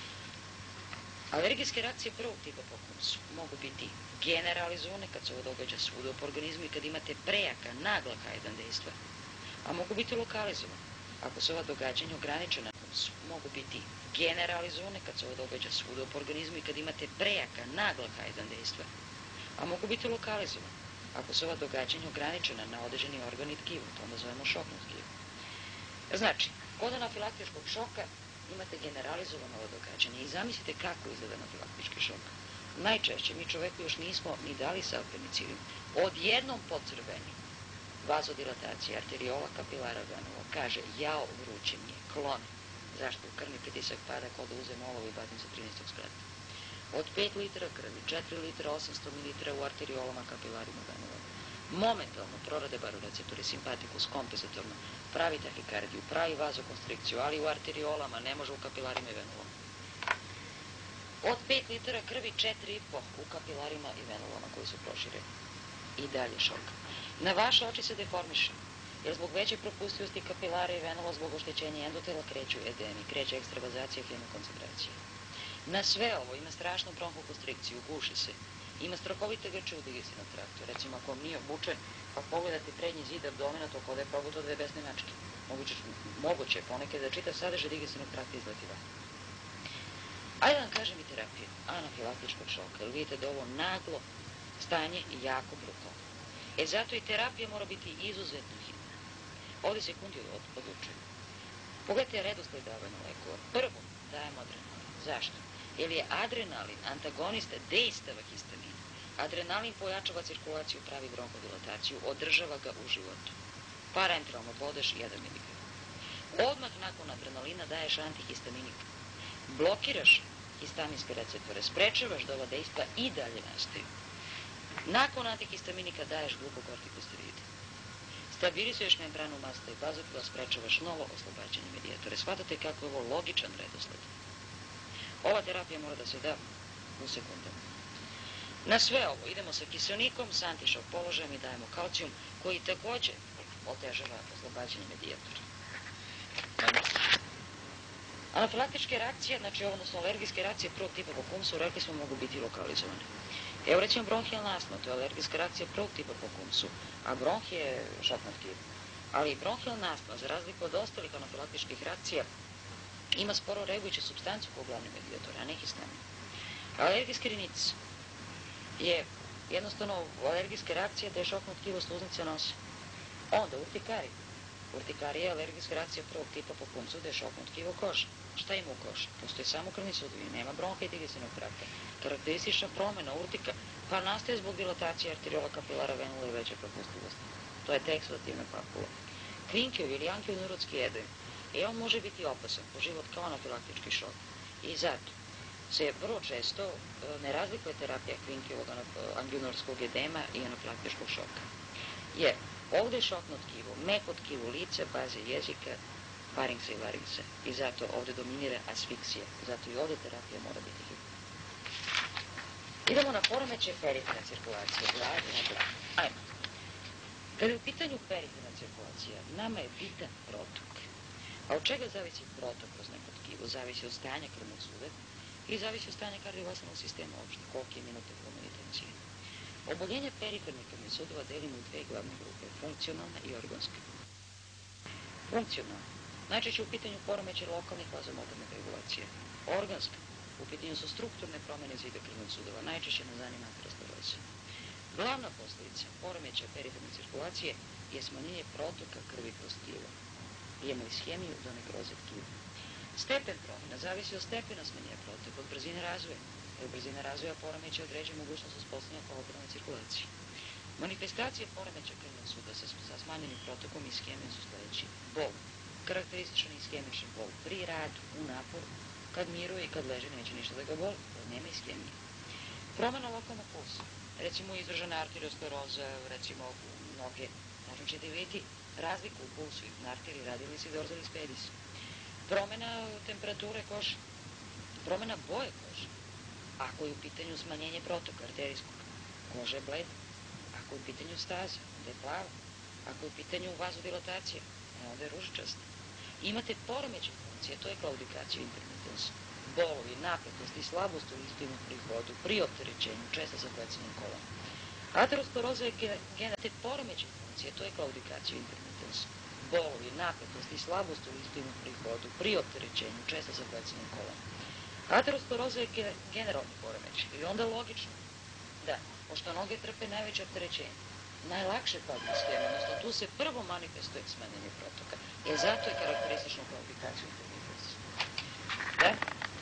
Alergijske reakcije prvog tipa po Coombsu mogu biti generalizovane kad se ovo događa svuda po organizmu i kad imate prejaka, nagla H jedan dejstva, a mogu biti lokalizovane. Ako se ova događanja ograničena na Coombsu, mogu biti generalizovane kad se ovo događa svuda po organizmu i kad imate prejaka, nagla H jedan dejstva, a mogu biti lokalizovane. Ako se ova događanja ograničena na određeni organ i tkivo, to onda zovemo šokno tkivo. Znači, kod anafilaktičkog šoka imate generalizovano ovo događanje i zamislite kako izgleda anafilaktički šok. Najčešće mi čoveku još nismo ni dali sav penicilin. Odjednom pocrveni, vazodilatacija, arteriola, kapilara, venula, kaže jao, vruće mi je, klone. Zašto? Krvni pritisak pada kao da uzem olovo i bacim sa trinaestog sprata. Od pet litara krvi, četiri litra, osamsto mililitara u arteriolama, kapilarima, venulama. momentalno prorade baroreceptori simpatikus kompenzatorno, pravi tahikardiju, pravi vazokonstrikciju, ali u arteriolama, ne može u kapilarima i venulama. Od pet litara krvi, četiri i po u kapilarima i venulama koji su prošireni. I dalje šok. Na vaše oči se deformiše, jer zbog veće propustivosti kapilara i venula, zbog oštećenja endotela, kreću edemi, kreće ekstravazacija hemokoncentracije. Na sve ovo ima strašnu bronhokonstrikciju, guši se. Ima strahovite grče u digestivnom traktu. Recimo, ako vam nije obučen, pa pogledate prednji zid abdomena, to kao da je probuto dve besne mačke. Moguće, moguće ponekad da čitav sadržaj digestivnog trakta izleti van. Ajde da vam kažem i terapiju anafilaktičkog šoka, jer vidite da ovo naglo stanje je jako brutalno. E zato i terapija mora biti izuzetno hitna. Ovdje sekundi odlučuju. Pogledajte redosled davanja lekova. Prvo dajemo adrenalin. Zašto? Jer je adrenalin antagonista dejstava histamina. Adrenalin pojačava cirkulaciju, pravi bronhodilataciju, održava ga u životu. Parenteralno bodeš jedan miligram. Odmah nakon adrenalina daješ antihistaminik. Blokiraš histaminske receptore, sprečavaš da ova dejstva i dalje nastaju. Nakon antihistaminika daješ glukokortikosteroide. Stabilizuješ membranu masta i bazofila, sprečavaš novo oslobađanje medijatore. Shvatate kako je ovo logičan redosled. Ova terapija mora da se da u sekundama. Na sve ovo idemo sa kiselnikom, sa antišok položajem i dajemo kalcijum, koji također otežava oslobađanje medijatora. Anafilaktičke reakcije, znači odnosno alergijske reakcije prvog tipa po kumsu, rekli smo, mogu biti lokalizovane. Evo recimo bronhijalna astma, to je alergijska reakcija prvog tipa po kumsu, a bronh je šok na tkivu. Ali bronhijalna astma, za razliku od ostalih anafilaktičkih reakcija, ima sporo reagujuću supstanciju kao glavni medijator, a ne histamin. Alergijski rinitis je jednostavno alergijska reakcija da je šok na tkivo sluznice nosa. Onda urtikarij. Urtikarija je alergijska reakcija prvog tipa po kumsu da je šok na tkivo koša. Šta ima u koši? Postoje samo krvni sudovi, nema bronha i digestivnog trakta. Karakteristična promjena urtika pa nastaje zbog dilatacije arteriola, kapilara, venula i veće propustljivosti. To je teksudativna papula. Kvinkiovi ili ankioneurotski edem. E, on može biti opasan po život kao anafilaktički šok. I zato se vrlo često ne razlikuje terapija kvinkiovog angionorskog edema i anafilaktičkog šoka. Jer ovdje je šok na tkivu, meko tkivu lice, baze jezika, faringsa i laringsa. I zato ovdje dominira asfiksija. Zato i ovdje terapija mora biti hitna. Idemo na poremećaj periferne cirkulacije. Gladi na glavu. Ajmo. Kada je u pitanju periferna cirkulacija, nama je bitan protok. A od čega zavisi protok kroz neko tkivo? Zavisi od stanja krvnog suda i zavisi od stanja kardiovaskularnog sistema uopšte, koliki je minute pulmonalne tenzije. Oboljenje perifernih krvnih sudova delimo u dve glavne grupe, funkcionalna i organska. Funkcionalna. Najčešće u pitanju poremećaj lokalnih vazomotornih regulacija. Organska. U pitanju su strukturne promjene zida krvnog sudova, najčešće nas zanima ateroskleroza. Glavna posljedica poremećaja periferne cirkulacije je smanjenje protoka krvi kroz tkivo. Imamo ishemiju do nekroze tkiva. Stepen promjena zavisi od stepena smanjenja protoka, od brzine razvoja. Jer brzina razvoja poremeća određuje mogućnost uspostavljanja kolokvijalne cirkulacije. Manifestacije poremeća krvnog suda sa, sa smanjenim protokom ishemijom su sljedeći. Bol. Karakterističan ishemični bol pri radu, u naporu, kad miruje i kad leže neće ništa da ga boli, jer nema ishemije. Promjena lokalnog pulsa. Recimo izražena arterioskleroza, recimo noge. Znači ćete vidjeti razliku u pulsu na arteriji radialis i dorsalis pedis. Promjena temperature kože. Promjena boje kože. Ako je u pitanju smanjenje protoka arterijskog, koža je bleda. Ako je u pitanju staza, onda je plava. Ako je u pitanju vazodilatacija, onda je ružičasta. Imate poremećaj funkcije, to je klaudikacija intermitens. Bolovi, napetosti, slabost u listu pri hodu, pri opterećenju, često sa klecanjem kolona. Ateroskleroza je generalno poremećaj funkcije, to je klaudikacija intermitens. Bolovi, napetosti, slabost u listu pri hodu, pri opterećenju, često sa klecanjem kolona. Ateroskleroza je generalni poremećaj i onda logično da, pošto noge trpe najveće opterećenje, najlakše padne ishemija, odnosno tu se prvo manifestuje smanjenje protoka, jer zato je karakteristična klaudikacija intermitens. Da?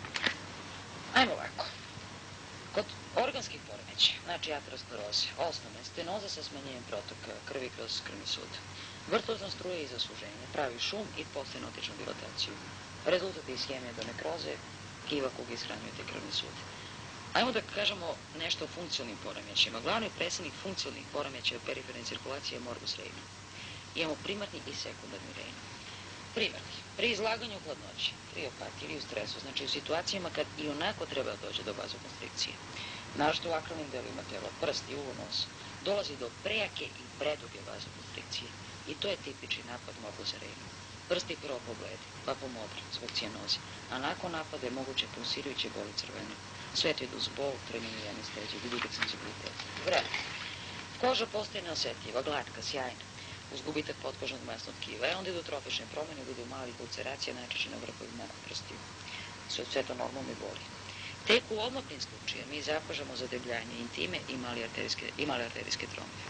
Ajmo ovako. Kod organskih poremećaja, znači ateroskleroze, osnovna je stenoza sa smanjenjem protoka krvi kroz krvni sud. Vrtozna struja iza suženja pravi šum i poststenotičnu dilataciju. Rezultat je ishemija do nekroze, kiva koga ishranjujete krvni sud. Ajmo da kažemo nešto o funkcionalnim poremećajima. Glavni predstavnik funkcionalnih poremećaja periferne cirkulacije je morbus Raynaud. Imamo primarni i sekundarni Raynaud. Primarni, pri izlaganju hladnoći, pri opatiji ili u stresu, znači u situacijama kad i onako treba da dođe do vazokonstrikcije, naročito u akralnim delima tela, prsti, uvo, nos, dolazi do prejake i preduge vazokonstrikcije. I to je tipični napad morbusa Raynaud. Prsti prvo pobledi, pa pomodre zbog cijanoze, a nakon napada je moguće pulsirajuće boli crvene. Svet idu uz bol, treminu i anesteziju, gubitak senzibiliteta. Vreme. Koža postaje neosetljiva, glatka, sjajna, uz gubitak potkožnog masnog tkiva, e onda idu trofične promjene, idu malih ulceracija, najčešće na vrhovima prstiju. Sve to normalno i boli. Tek u odmoknim slučajima mi zapažamo zadebljanje intime i male arterijske, i male arterijske trombe.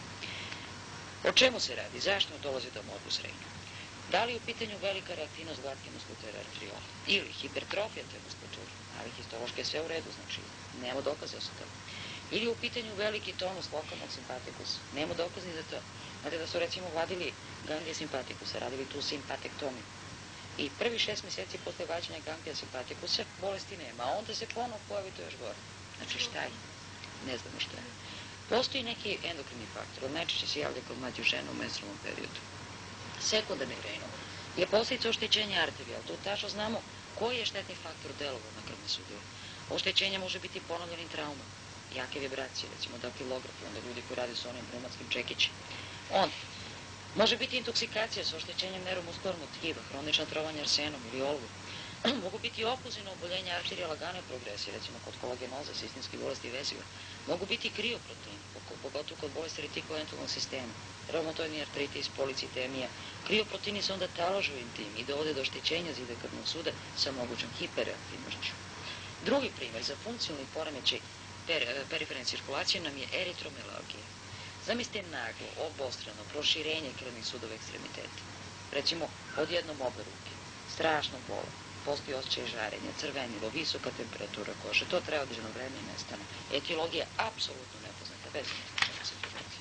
O čemu se radi? Zašto dolazi do morbus Raynaud? Da li je u pitanju velika reaktivnost glatke muskulature arteriola ili hipertrofija te muskulature, ali histološki je sve u redu, znači nema dokaza za to. Ili je u pitanju veliki tonus lokalnog simpatikusa, nema dokaza za to. Znate da su recimo vadili ganglije simpatikusa, radili tu simpatektomiju. I prvi šest mjeseci posle vađenja ganglija simpatikusa bolesti nema, a onda se ponovo pojavi to još gore. Znači šta je? Ne znamo šta je. Postoji neki endokrini faktor, od najčešće se javlja kod mlađih žena u menstrualnom periodu. Sekundarni Raynaud je posljedica oštećenja arterija, tu tačno znamo koji je štetni faktor delovao na krvne sudove. Oštećenje može biti ponovljenim traumom, jake vibracije, recimo dakilografi, onda ljudi koji rade s onim pneumatskim čekićem. Onda, može biti intoksikacija sa oštećenjem neuromuskularnog tkiva, hronična trovanja arsenom ili olvom. Mogu biti okluzivno oboljenje arterija lagane progresije, recimo kod kolagenoza, sistemske bolesti veziva. Mogu biti krioproteini, pogotovo kod bolesti retikuloentalnog sistema, reumatoidni artritis, policitemija. Krioproteini se onda talože u intimi i dovode do oštećenja zida krvnog suda sa mogućom hiperreaktivnošću. Drugi primjer za funkcionalni poremećaj per, periferne cirkulacije nam je eritromelalgija. Zamislite naglo, obostrano proširenje krvnih sudova ekstremiteta. Recimo, odjednom obe ruke, strašno bolo, postoji osjećaj žarenja, crvenilo, visoka temperatura kože, to treba određeno vreme i nestane. Etiologija apsolutno nepoznata, bez situacije.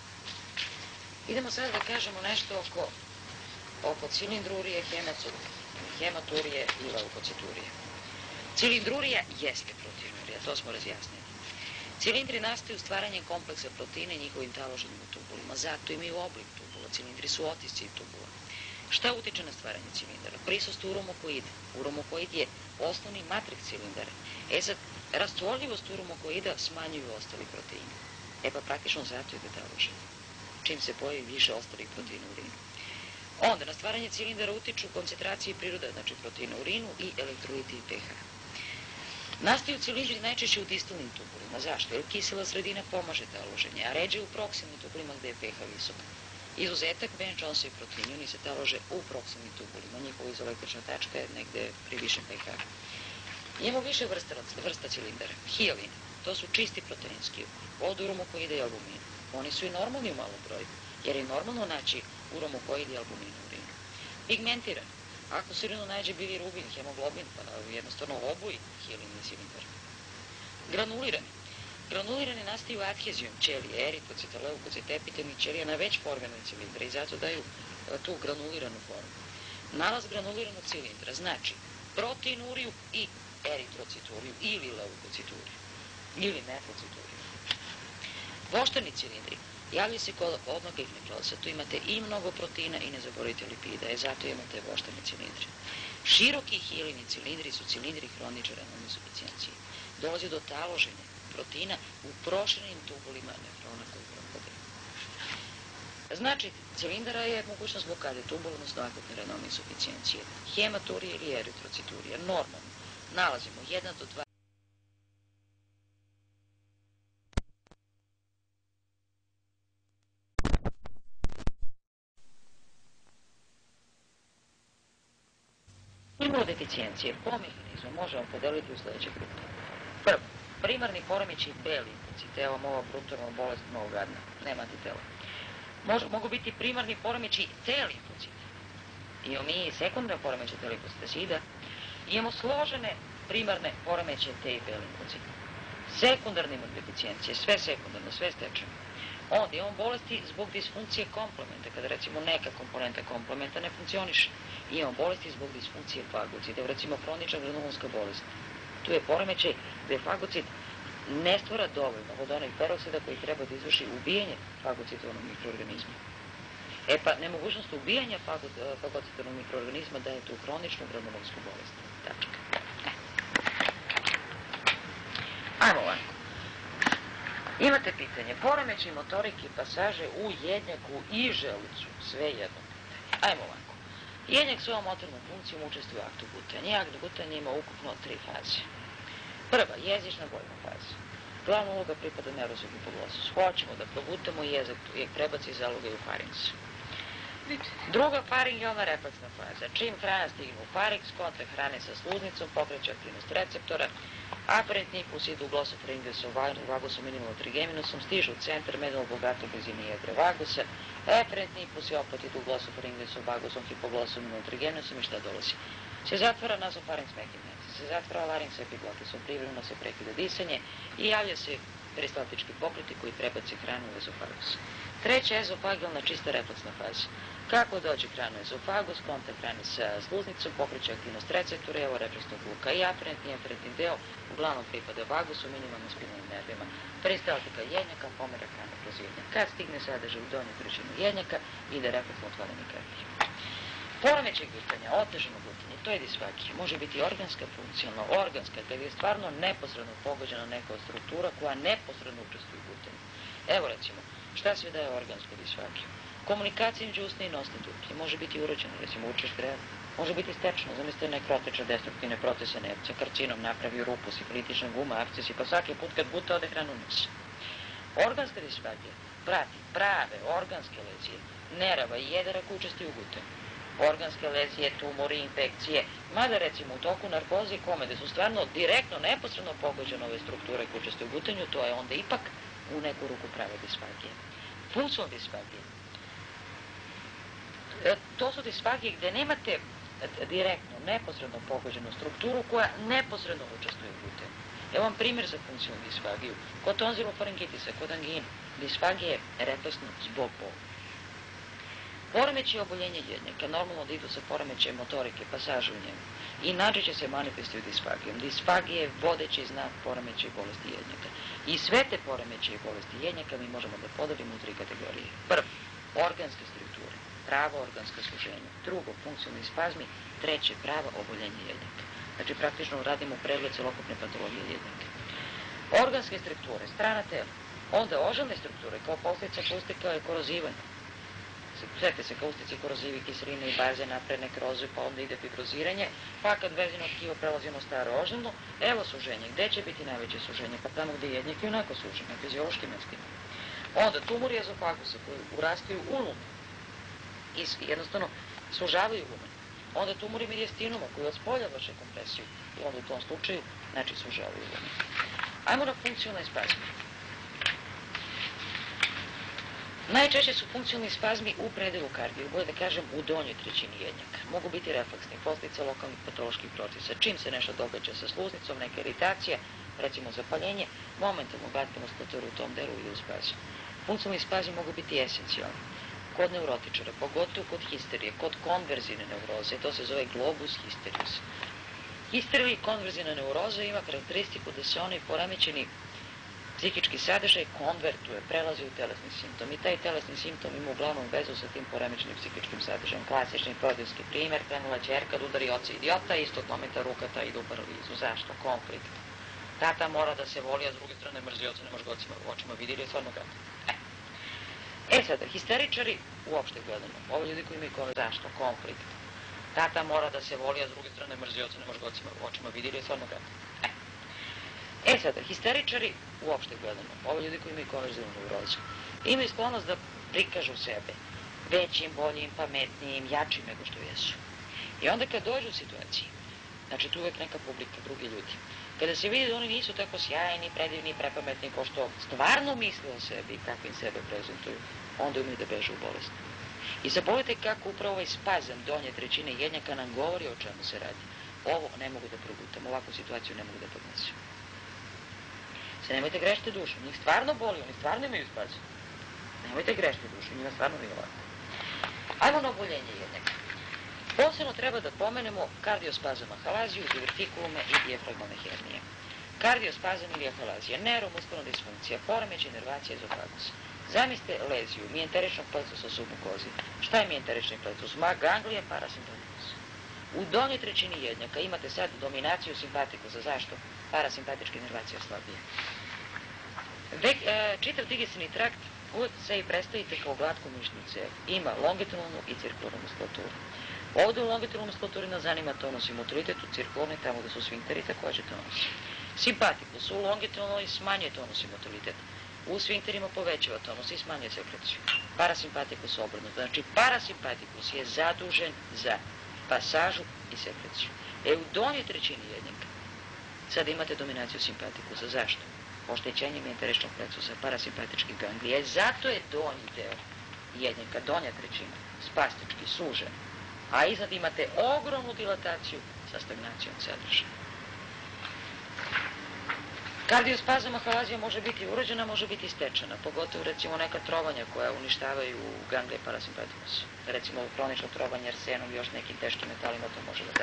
Idemo sad da kažemo nešto oko, oko cilindrurije, hematurije i leukociturije. Cilindrurija jeste proteinurija, to smo razjasnili. Cilindri nastaju stvaranjem kompleksa proteina i njihovim taloženjem u tubulima, zato imaju oblik tubula, cilindri su otisci tubula. Šta utiče na stvaranje cilindara? Prisustvo uromokoida. Uromokoid je osnovni matrix cilindara. E sad, rastvorljivost uromokoida smanjuju ostali proteini. E pa praktično zato je taložen. Čim se pojavi više ostalih proteina u urinu. Onda, na stvaranje cilindara utiču koncentracije priroda, znači proteina u urinu i elektroliti i pH. Nastaju cilindri najčešće u distalnim tubulima. Zašto? Jer kisela sredina pomaže taloženje, a ređe u proksimnim tubulima gde je pH visok. Izuzetak Ben-Johnsovi proteini, oni se talože u proksimnim tubulima. Njihova izoelektrična tačka je negde pri višem pH. Imamo više vrsta, vrsta cilindara. Hialin, to su čisti proteinski, od uromokoida i albumina. Oni su i normalni u malom broju, jer je normalno naći uromokoid i albumin u urinu. Pigmentiran, ako se urinu nađe bilirubin, hemoglobin, pa jednostavno obuj hialin i cilindar. Granulirani. Granulirani nastaju adhezijom ćelije, eritrocita, leukocita, epitelnih ćelija na već formirane cilindre i zato daju tu granuliranu formu. Nalaz granuliranog cilindra znači proteinuriju i eritrocituriju ili leukocituriju ili nefrocituriju. Voštani cilindri javljaju se kod odnoga nekroza, tu imate i mnogo proteina i ne zaboravite lipida, e zato imate voštani cilindri. Široki hialini cilindri su cilindri hronične renalne insuficijencije. Dolazi do taloženja proteina u proširenim tubulima nefrona koji prohode. Znači, cilindara je mogućnost blokade tubula, odnosno akutne renalne insuficijencije. Hematurija ili eritrociturija. Normalno nalazimo jedan do dva imunodeficijencije po mehanizmu možemo podeliti u sljedeće grupe. Prvo, primarni poremećaj B limfocita, evo ova brutalna bolest mnogo gadna, nema antitela. Može, mogu biti primarni poremećaj T limfocita. Imamo mi sekundarne poremećaje T limfocita sida, imamo složene primarne poremećaje T i B limfocita. Sekundarne imunodeficijencije, sve sekundarno, sve stečeno. Onda imamo bolesti zbog disfunkcije komplementa, kada recimo neka komponenta komplementa ne funkcioniše. Imamo bolesti zbog disfunkcije fagocita, recimo hronična granulonska bolest. Tu je poremećaj gde fagocit ne stvara dovoljno vodonik peroksida koji treba da izvrši ubijanje fagocitonog mikroorganizma. E pa, nemogućnost ubijanja fagocitonog mikroorganizma daje tu hroničnu granulovsku bolest. Tačka. E. Ajmo ovako. Imate pitanje. Poremećaj motorike pasaže u jednjaku i želucu. Sve jedno pitanje. Ajmo ovako. Jednjak svojom motornom funkcijom učestvuje u aktu gutanja. Akt gutanja ima ukupno tri faze. Prva, jezična bojna faza. Glavna uloga pripada nervozu hipoglosus. Hoćemo da progutamo jezik i prebaci zalogaj u farinks. Druga faringialna refleksna faza. Čim hrana stigne u farinks, kontakt hrane sa sluznicom pokreće aktivnost receptora, aferentni impuls ide u glosopharyngeusum vagusom minimalno trigeminusom, stižu u centar medulno oblongata u blizini jedre vagusa, aferentni impuls je opet ide u glosopharyngeusum vagusom hipoglosom minimalno trigeminusom i šta dolazi? Se zatvara nasofarinks mekinensis, se zatvara larynx epiglotisom, privremeno se prekida disanje i javlja se peristaltički pokreti koji prebaci hranu u ezofagus. Treća, ezofagijalna čista refleksna faza. Kako dođe hrana u ezofagus, kontakt hrane sa sluznicom, pokreće aktivnost receptora, evo refleksnog luka i aferentni, aferentni deo uglavnom pripada vagusu, minimalno spinalnim nervima. Peristaltika jednjaka pomera hranu kroz jednjak. Kad stigne sadržaj u donju trećinu jednjaka, ide refleksno otvaranje krvi. Poremećaj gutanja, otežano gutanje, to je disfagija. Može biti organska, funkcionalna, organska, kada je stvarno neposredno pogođena neka od struktura koja neposredno učestvuje u gutanju. Evo recimo, šta sve daje organsku disfagiju? Komunikacija između usne i nosne dutke može biti urođena, recimo učeš greva, može biti stečeno, zamislite nekrotične destruktivne procese nervca, karcinom napravi rupu, sifilitična guma, abscesi, pa svaki put kad guta ode hranu nos. Organska disfagija prati prave organske lezije, nerava i jedara koji učestvuju u gutanju. Organske lezije, tumori, infekcije, mada recimo u toku narkoze i kome, da su stvarno direktno, neposredno pogođene ove strukture koje učestvuju u gutanju, to je onda ipak u neku ruku prave disfagije. Funkcionalne disfagije. To su disfagije gde nemate direktno, neposredno pogođenu strukturu koja neposredno učestvuje u gutanju. Evo vam primjer za funkcionalnu disfagiju. Kod tonzilofaringitisa, kod angine, disfagija je refleksno zbog boli. Poremećaj oboljenja jednjaka normalno da idu sa poremećajem motorike, pasaže u njemu. I najčešće se manifestuju disfagijom. Disfagija je vodeći znak poremećaja bolesti jednjaka. I sve te poremećaje bolesti jednjaka mi možemo da podelimo u tri kategorije. Prvo, organske strukture, prava organska suženja. Drugo, funkcionalni spazmi. Treće, prava oboljenja jednjaka. Znači, praktično radimo pregled celokupne patologije jednjaka. Organske strukture, strana tela. Onda ožalne strukture, kao posljedica pustika je korozivanje. Svete se kaustici, korozivi, kiseline i baze napred nekrozu, pa onda ide fibroziranje, pa kad vezino tkivo prelazi na staro ožilno, evo suženje. Gde će biti najveće suženje? Pa tamo gde je jednjak i onako sužen, na fiziološkim mestima. Onda tumori ezofagusa koji urastaju u lumen i jednostavno sužavaju lumen. Onda tumori mediastinuma koji od spolja vrše kompresiju i onda u tom slučaju, znači, sužavaju lumen. Ajmo na funkcionalne spazme. Najčešće su funkcionalni spazmi u predelu kardiju, bolje da kažem u donjoj trećini jednjaka. Mogu biti refleksni, posljedica lokalnih patoloških procesa. Čim se nešto događa sa sluznicom, neka iritacija, recimo zapaljenje, momentalno gatke muskulaturu u tom delu ili u spazmu. Funkcionalni spazmi mogu biti esencijalni. Kod neurotičara, pogotovo kod histerije, kod konverzivne neuroze, to se zove globus histerius. Histerija i konverzivna neuroza ima karakteristiku da se oni poremećeni psihički sadržaj konvertuje, prelazi u telesni simptom. I taj telesni simptom ima uglavnom vezu sa tim poremećenim psihičkim sadržajem. Klasični freudovski primjer, krenula ćerka da udari oca idiota, istog momenta rukata ide u paralizu. Zašto? Konflikt. Tata mora da se voli, a s druge strane mrzi oca, ne može ga očima vidi, jer je stvarno gata. E. e sada, histeričari uopšte gledamo. Ovo ljudi koji imaju konflikt. Zašto? Konflikt. Tata mora da se voli, a s druge strane mrzi oca, ne može ga očima vidi, jer je stvarno gata. E sada, histeričari uopšte gledamo, ovo ljudi koji imaju konverzivnu neurozu, imaju sklonost da prikažu sebe većim, boljim, pametnijim, jačim nego što jesu. I onda kad dođu u situaciji, znači tu uvek neka publika, drugi ljudi, kada se vidi da oni nisu tako sjajni, predivni, prepametni, ko što stvarno misle o sebi i kako im sebe prezentuju, onda umeju da bežu u bolest. I zaboravite kako upravo ovaj spazam donje trećine jednjaka nam govori o čemu se radi. Ovo ne mogu da progutam, ovakvu situaciju ne mogu da podnesu. Se nemojte grešiti dušu, njih stvarno boli, oni stvarno imaju spazam. Nemojte grešiti dušu, njima stvarno nije lako. Ajmo na oboljenje jednjaka. Posebno treba da pomenemo kardiospazam ahalaziju, divertikulume i dijafragmalne hernije. Kardiospazam ili afalazija, neuromuskulna disfunkcija, poremećaj inervacija ezofagusa. Zamislite leziju mijenteričnog plexusa u submukozi. Šta je mijenterični plexus? Ma ganglija parasimpatikus. U donjoj trećini jednjaka imate sad dominaciju simpatikusa. Zašto? Parasimpatička inervacija slabije. Vek, e, čitav digestivni trakt uvek se i predstavite kao glatku mišićnu cev. Ima longitudinalnu i cirkularnu muskulaturu. Ovdje u longitudinalnoj muskulaturi nas zanima tonus i motoritet, u cirkularnoj tamo gde su sfinkteri takođe tonus. Simpatikus u longitudinalnoj smanjuje tonus i motoritet. U sfinkterima povećava tonus i smanjuje sekreciju. Parasimpatikus obrnuto. Znači, parasimpatikus je zadužen za pasažu i sekreciju. E, u donjoj trećini jednjaka sada imate dominaciju simpatikusa. Zašto? Oštećenje mijenteričnog plexusa, parasimpatičkih ganglija. Zato je donji deo jednjaka, donja trećina, spastički, sužen. A iznad imate ogromnu dilataciju sa stagnacijom sadržaja. Kardiospazam afalazija može biti urođena, može biti stečena, pogotovo recimo neka trovanja koja uništavaju ganglije parasimpatikusa. Recimo hronično trovanje arsenom i još nekim teškim metalima, to može da da.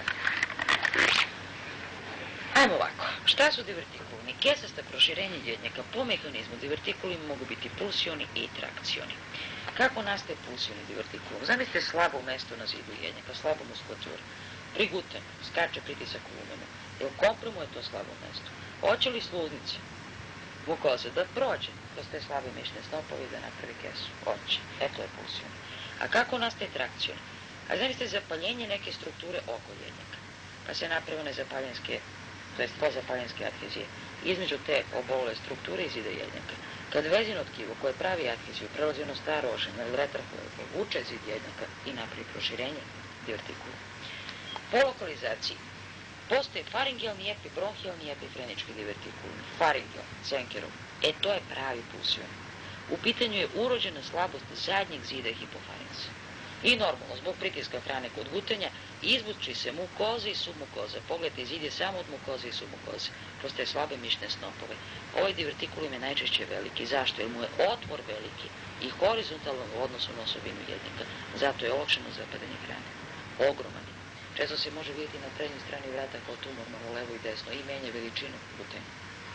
Ajmo ovako, šta su divertikulni? Kesasta proširenja jednjaka po mehanizmu divertikulima mogu biti pulsioni i trakcioni. Kako nastaje pulsioni divertikulum? Zamislite slabo mesto na zidu jednjaka, slabo muskulatura. Prigutan, skače pritisak u lumenu. Jel komprimuje to slabo mesto? Hoće li sluznice, mukoza, da prođe kroz te slabe mišićne snopove i da napravi kesu? Hoće. Eto je pulsion. A kako nastaje trakcion? A zamislite zapaljenje neke strukture oko jednjaka, pa se naprave nezapaljenske, to jest pozapaljenske adhezije. Između te obolele strukture i zida jednjaka. Kad vezino tkivo koje pravi adheziju prelazi ono staro oženje ili retrahuje, povuče zid jednjaka i napravi proširenje divertikula. Po lokalizaciji postoje faringijalni, epibronhijalni i epifrenički divertikulum. Faringijalni, Cenkerov. E, to je pravi pulsion. U pitanju je urođena slabost zadnjeg zida hipofarinsa. I normalno, zbog pritiska hrane kod gutanja, izvuči se mukoza i submukoza. Pogledajte, zid je samo od mukoze i submukoze. Kroz te slabe mišićne snopove. Ovaj divertikulum je najčešće veliki. Zašto? Jer mu je otvor veliki i horizontalan u odnosu na osobinu jednjaka. Zato je olakšano zapadanje hrane. Ogroman. Često se može vidjeti na prednjoj strani vrata kao tumor, malo levo i desno, i menja veličinu gutanja.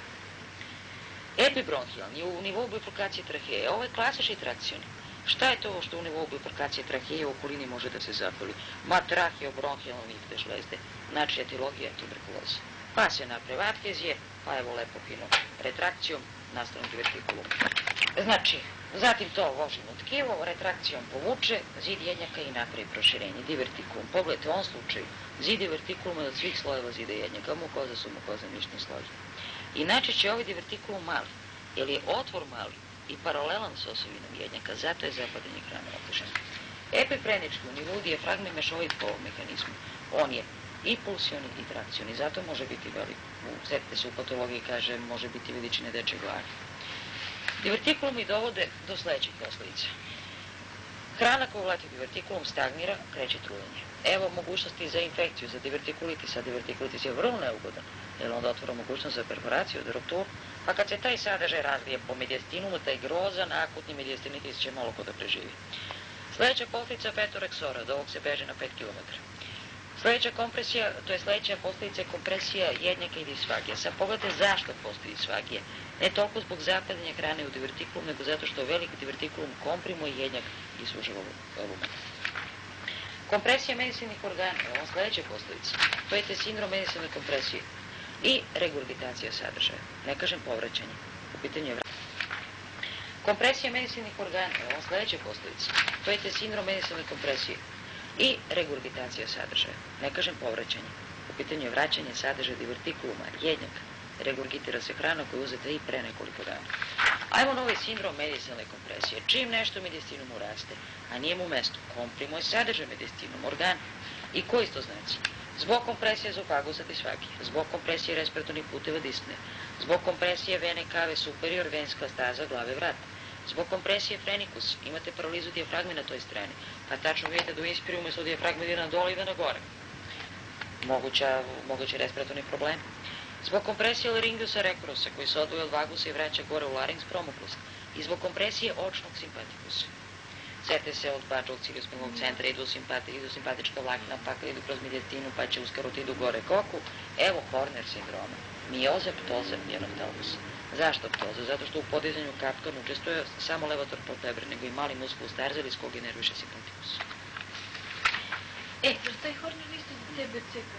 Epibronhijalni u nivou bifurkacije traheje. Ovo je klasični trakcioni. Šta je to što u nivou bifurkacije traheje u okolini može da se zapali? Ma traheobronhijalno nifte žlezde. Znači etilogija tuberkuloza. Pa se naprave adhezije, pa evo lepo fino retrakcijom nastanu divertikulum. Znači, zatim to vožimo tkivo, retrakcijom povuče zid jednjaka i napravi proširenje, divertikulum. Pogledajte, u ovom slučaju, zid divertikuluma je od svih slojeva zida jednjaka, mukoza su mukoza mišićni sloj. I najčešće je ovaj divertikulum mali, jer je otvor mali i paralelan sa osobinom jednjaka, zato je zapadanje hrane otežano. Epifrenički u nivou dijafragme mešovit po ovom mehanizmu. On je i pulsioni i trakcioni, zato može biti velik. Setite se u patologiji, kaže, može biti veličine dečje glave. Divertikulumi dovode do sledećih posledica. Hrana koju uleti u divertikulum stagnira, kreće truljenje. Evo mogućnosti za infekciju, za divertikulitis, a divertikulitis je vrlo neugodan, jer onda otvara mogućnost za perforaciju, za rupturu, pa kad se taj sadržaj razvije po mediastinumu, taj grozan akutni mediastinitis će malo ko da preživi. Sledeća posljedica petoreksora, do ovog se beže na pet kilometara. Sledeća kompresija, to je sledeća posljedica kompresija jednjaka i disfagija. Sad pogledajte zašto postoji disfagija. Ne toliko zbog zapadanja hrane u divertikulum, nego zato što veliki divertikulum komprimuje jednjak i sužava lumen. Kompresija medicinnih organa, ovo sledeća posljedica. To je te sindrom medicinne kompresije i regurgitacija sadržaja. Ne kažem povraćanje. U pitanju je vraćanje. Kompresija medicinnih organa, ovo sledeća posljedica. To je te sindrom medicinne kompresije i regurgitacija sadržaja. Ne kažem povraćanje. U pitanju je vraćanje sadržaja divertikuluma, jednjaka. Regurgitira se hrana koja je uzeta i pre nekoliko dana. Ajmo na ovaj sindrom medicinalne kompresije. Čim nešto medistinumu raste, a nije mu mesto, komprimuje sadržaj medistinumu organa. I koji to znači? Zbog kompresije ezofagusa disfagije, zbog kompresije respiratornih puteva dispne, zbog kompresije vene cave superior, venska staza glave vrata, zbog kompresije frenikus, imate paralizu dijafragme na toj strani, pa tačno vidite da u inspiri umesto dijafragme ide na dole, ide na gore. Moguća, moguće respiratorni problem. Zbog kompresije laryngusa recursusa koji se odvoje od vagusa i vraća gore u larynx promoclusa i zbog kompresije očnog simpatikusa. Sjete se od bačovog ciliospinalnog centra, idu, simpati, idu simpatička vlakna, pa idu kroz medijastinu, pa će uskaruti, idu gore koku. Evo Horner sindroma. Mioza, ptoza, mionoftalmus. Zašto ptoza? Zato što u podizanju kapka ne učestvuje samo levator palpebre, nego i mali musculus tarzalis iz kog inerviše sigmoidus. E, kroz taj Horner isto za T B C.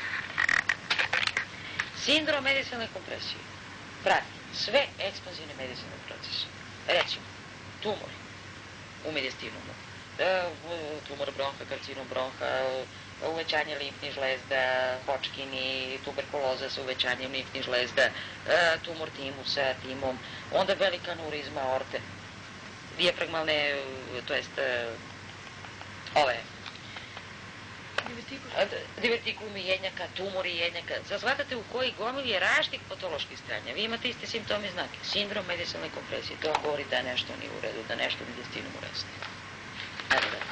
Sindrom medijalne kompresije prati sve ekspanzivne medijalne procese. Recimo, tumor u medijastinumu, tumor bronha, karcinom bronha, uvećanje limfnih žlezda, Hodgkini, tuberkuloza sa uvećanjem limfnih žlezda, tumor timusa, timom, onda velika aneurizma aorte, dijafragmalne, to jest ove divertikulum jenjaka, tumori jenjaka. Sad shvatate u koji gomili je različitih patoloških stanja. Vi imate iste simptome i znake. Sindrom medijalne kompresije. To govori da nešto nije u redu, da nešto u medijastinumu raste. Ajmo da.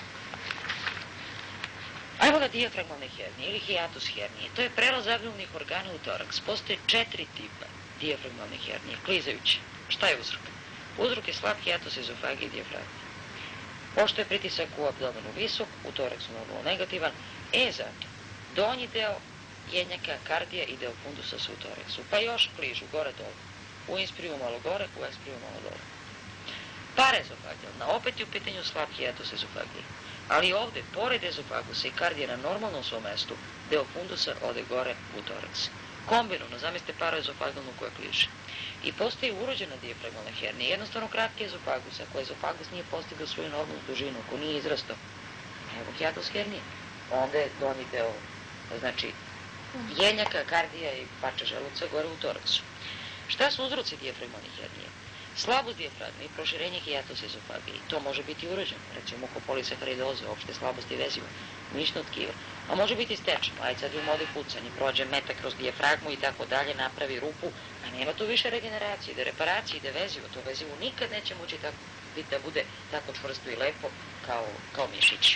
Ajmo na dijafragmalne hernije ili hijatus hernije. To je prelaz agilnih organa u toraks. Postoje četiri tipa dijafragmalne hernije, klizajuće. Šta je uzrok? Uzrok je slab hijatus ezofagije i dijafragme. Pošto je pritisak u abdomenu visok, u toraksu normalno negativan, e zato, donji deo jenjaka, kardija i deo fundusa su u toraksu, pa još kližu, gore dole. U inspiriju malo gore, u ekspiriju malo dole. Paraezofagijalna, opet je u pitanju slab hijatus ezofagije. Ali ovde, pored ezofagusa i kardija na normalnom svom mestu, deo fundusa ode gore u toraks. Kombinovno, zamislite paraezofagijalnu koja kliže. I postoji urođena dijafragmalna hernija, jednostavno kratki ezofagus, ako ezofagus nije postigao svoju normalnu dužinu, ako nije izrastao, evo hijatus hernije, onda je donji deo, znači, jenjaka, kardija i pača želuca gore u toraksu. Šta su uzroci dijafragmalne hernije? Slabost dijafragme i proširenje hijatus ezofagije. To može biti urođeno, recimo mukopolisaharidoza, opšte slabosti veziva, mišićno tkivo. A može biti stečeno, aj sad u modi pucanje, prođe metak kroz dijafragmu i tako dalje, napravi rupu, a nema tu više regeneracije, da reparacije, da vezivo. To vezivo nikad neće moći tako, da bude tako čvrsto i lepo kao, kao mišić.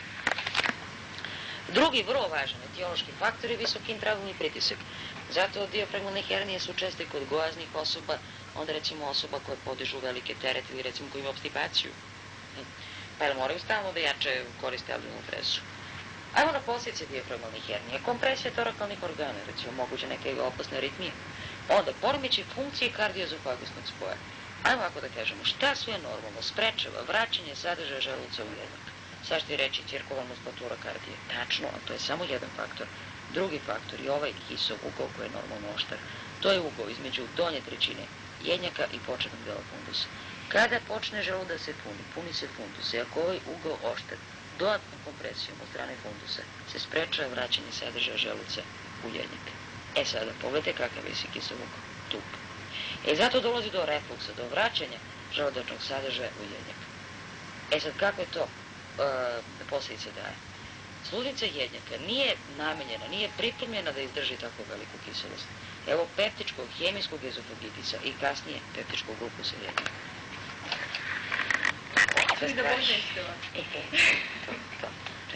Drugi vrlo važan etiološki faktor je visoki intraagulni pritisak. Zato dijafragmalne hernije su česte kod gojaznih osoba, onda recimo osoba koje podižu velike terete ili recimo koji ima obstipaciju. Pa jel moraju stalno da jače koriste abdominalnu presu. Ajmo na posljedice dijafragmalnih hernija. Kompresija torakalnih organa, recimo moguće neke opasne aritmije. Onda poremećaj funkcije kardioezofagusnog spoja. Ajmo ako da kažemo, šta sve normalno sprečava vraćanje sadržaja želuca u jedak? Sad ćete reći cirkularna muskulatura kardije. Tačno, a to je samo jedan faktor. Drugi faktor je ovaj kisov ugao koji je normalno oštar. To je ugao između donje trećine jenjaka i početnog dela fundusa. Kada počne želudac da se puni, puni se fundus. I ako ovaj ugao oštar dodatnom kompresijom od strane fundusa se sprečava vraćanje sadržaja želuca u jenjak. E sada, pogledajte kakav je si kisov ugao. Tup. E zato dolazi do refluksa, do vraćanja želudačnog sadržaja u jenjak. E sad, kako je to e, posljedice daje? Sluznica jenjaka nije namenjena, nije pripremljena da izdrži tako veliku kiselost. Evo peptičkog, hemijskog ezofagitisa i kasnije peptičkog glukosa jenjaka. I da bolje isteva. To, to.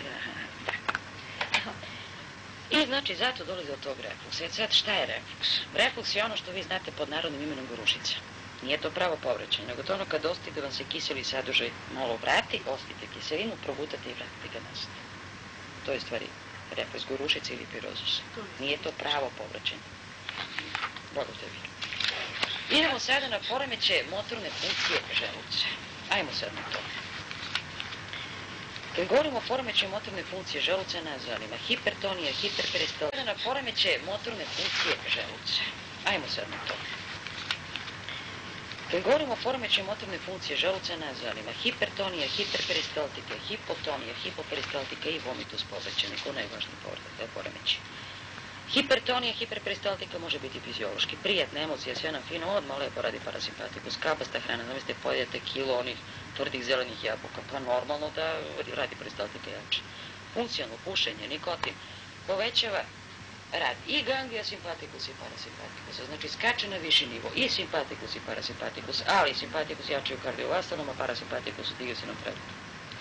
I znači, zato dolazi do tog refluksa. E sad, šta je refluks? Refluks je ono što vi znate pod narodnim imenom gorušica. Nije to pravo povraćanje, nego to ono kad osjetite da vam se kiseli sadržaj malo vrati, osjetite kiselinu, progutate i vratite ga nazad. To je stvari refluks gorušice ili pirozus. Nije to pravo povraćanje. Bogu tebi. Idemo sada na poremeće motorne funkcije želuca. Ajmo sad na to. Kad govorimo o poremećaju motorne funkcije želuca, nas zanima hipertonija, hiperperistaltika. Na poremeće motorne funkcije želuca. Ajmo sad na to. Kad govorimo o poremećaju motorne funkcije želuca, nas zanima hipertonija, hiperperistaltika, hipotonija, hipoperistaltika i vomitus povraćaj, neko najvažniji poremećaj. Hipertonija, hiperperistaltika može biti fiziološki. Prijatna emocija, sve nam fino, odmah lepo radi parasimpatikus. Kabasta hrana, zamislite, pojedete kilo onih tvrdih zelenih jabuka, pa normalno da radi peristaltika jače. Funkcionalno pušenje, nikotin, povećava rad i ganglija simpatikus i parasimpatikus. Znači skače na viši nivo i simpatikus i parasimpatikus, ali simpatikus jače u kardiovastalnom, a parasimpatikus u digestinom traktu.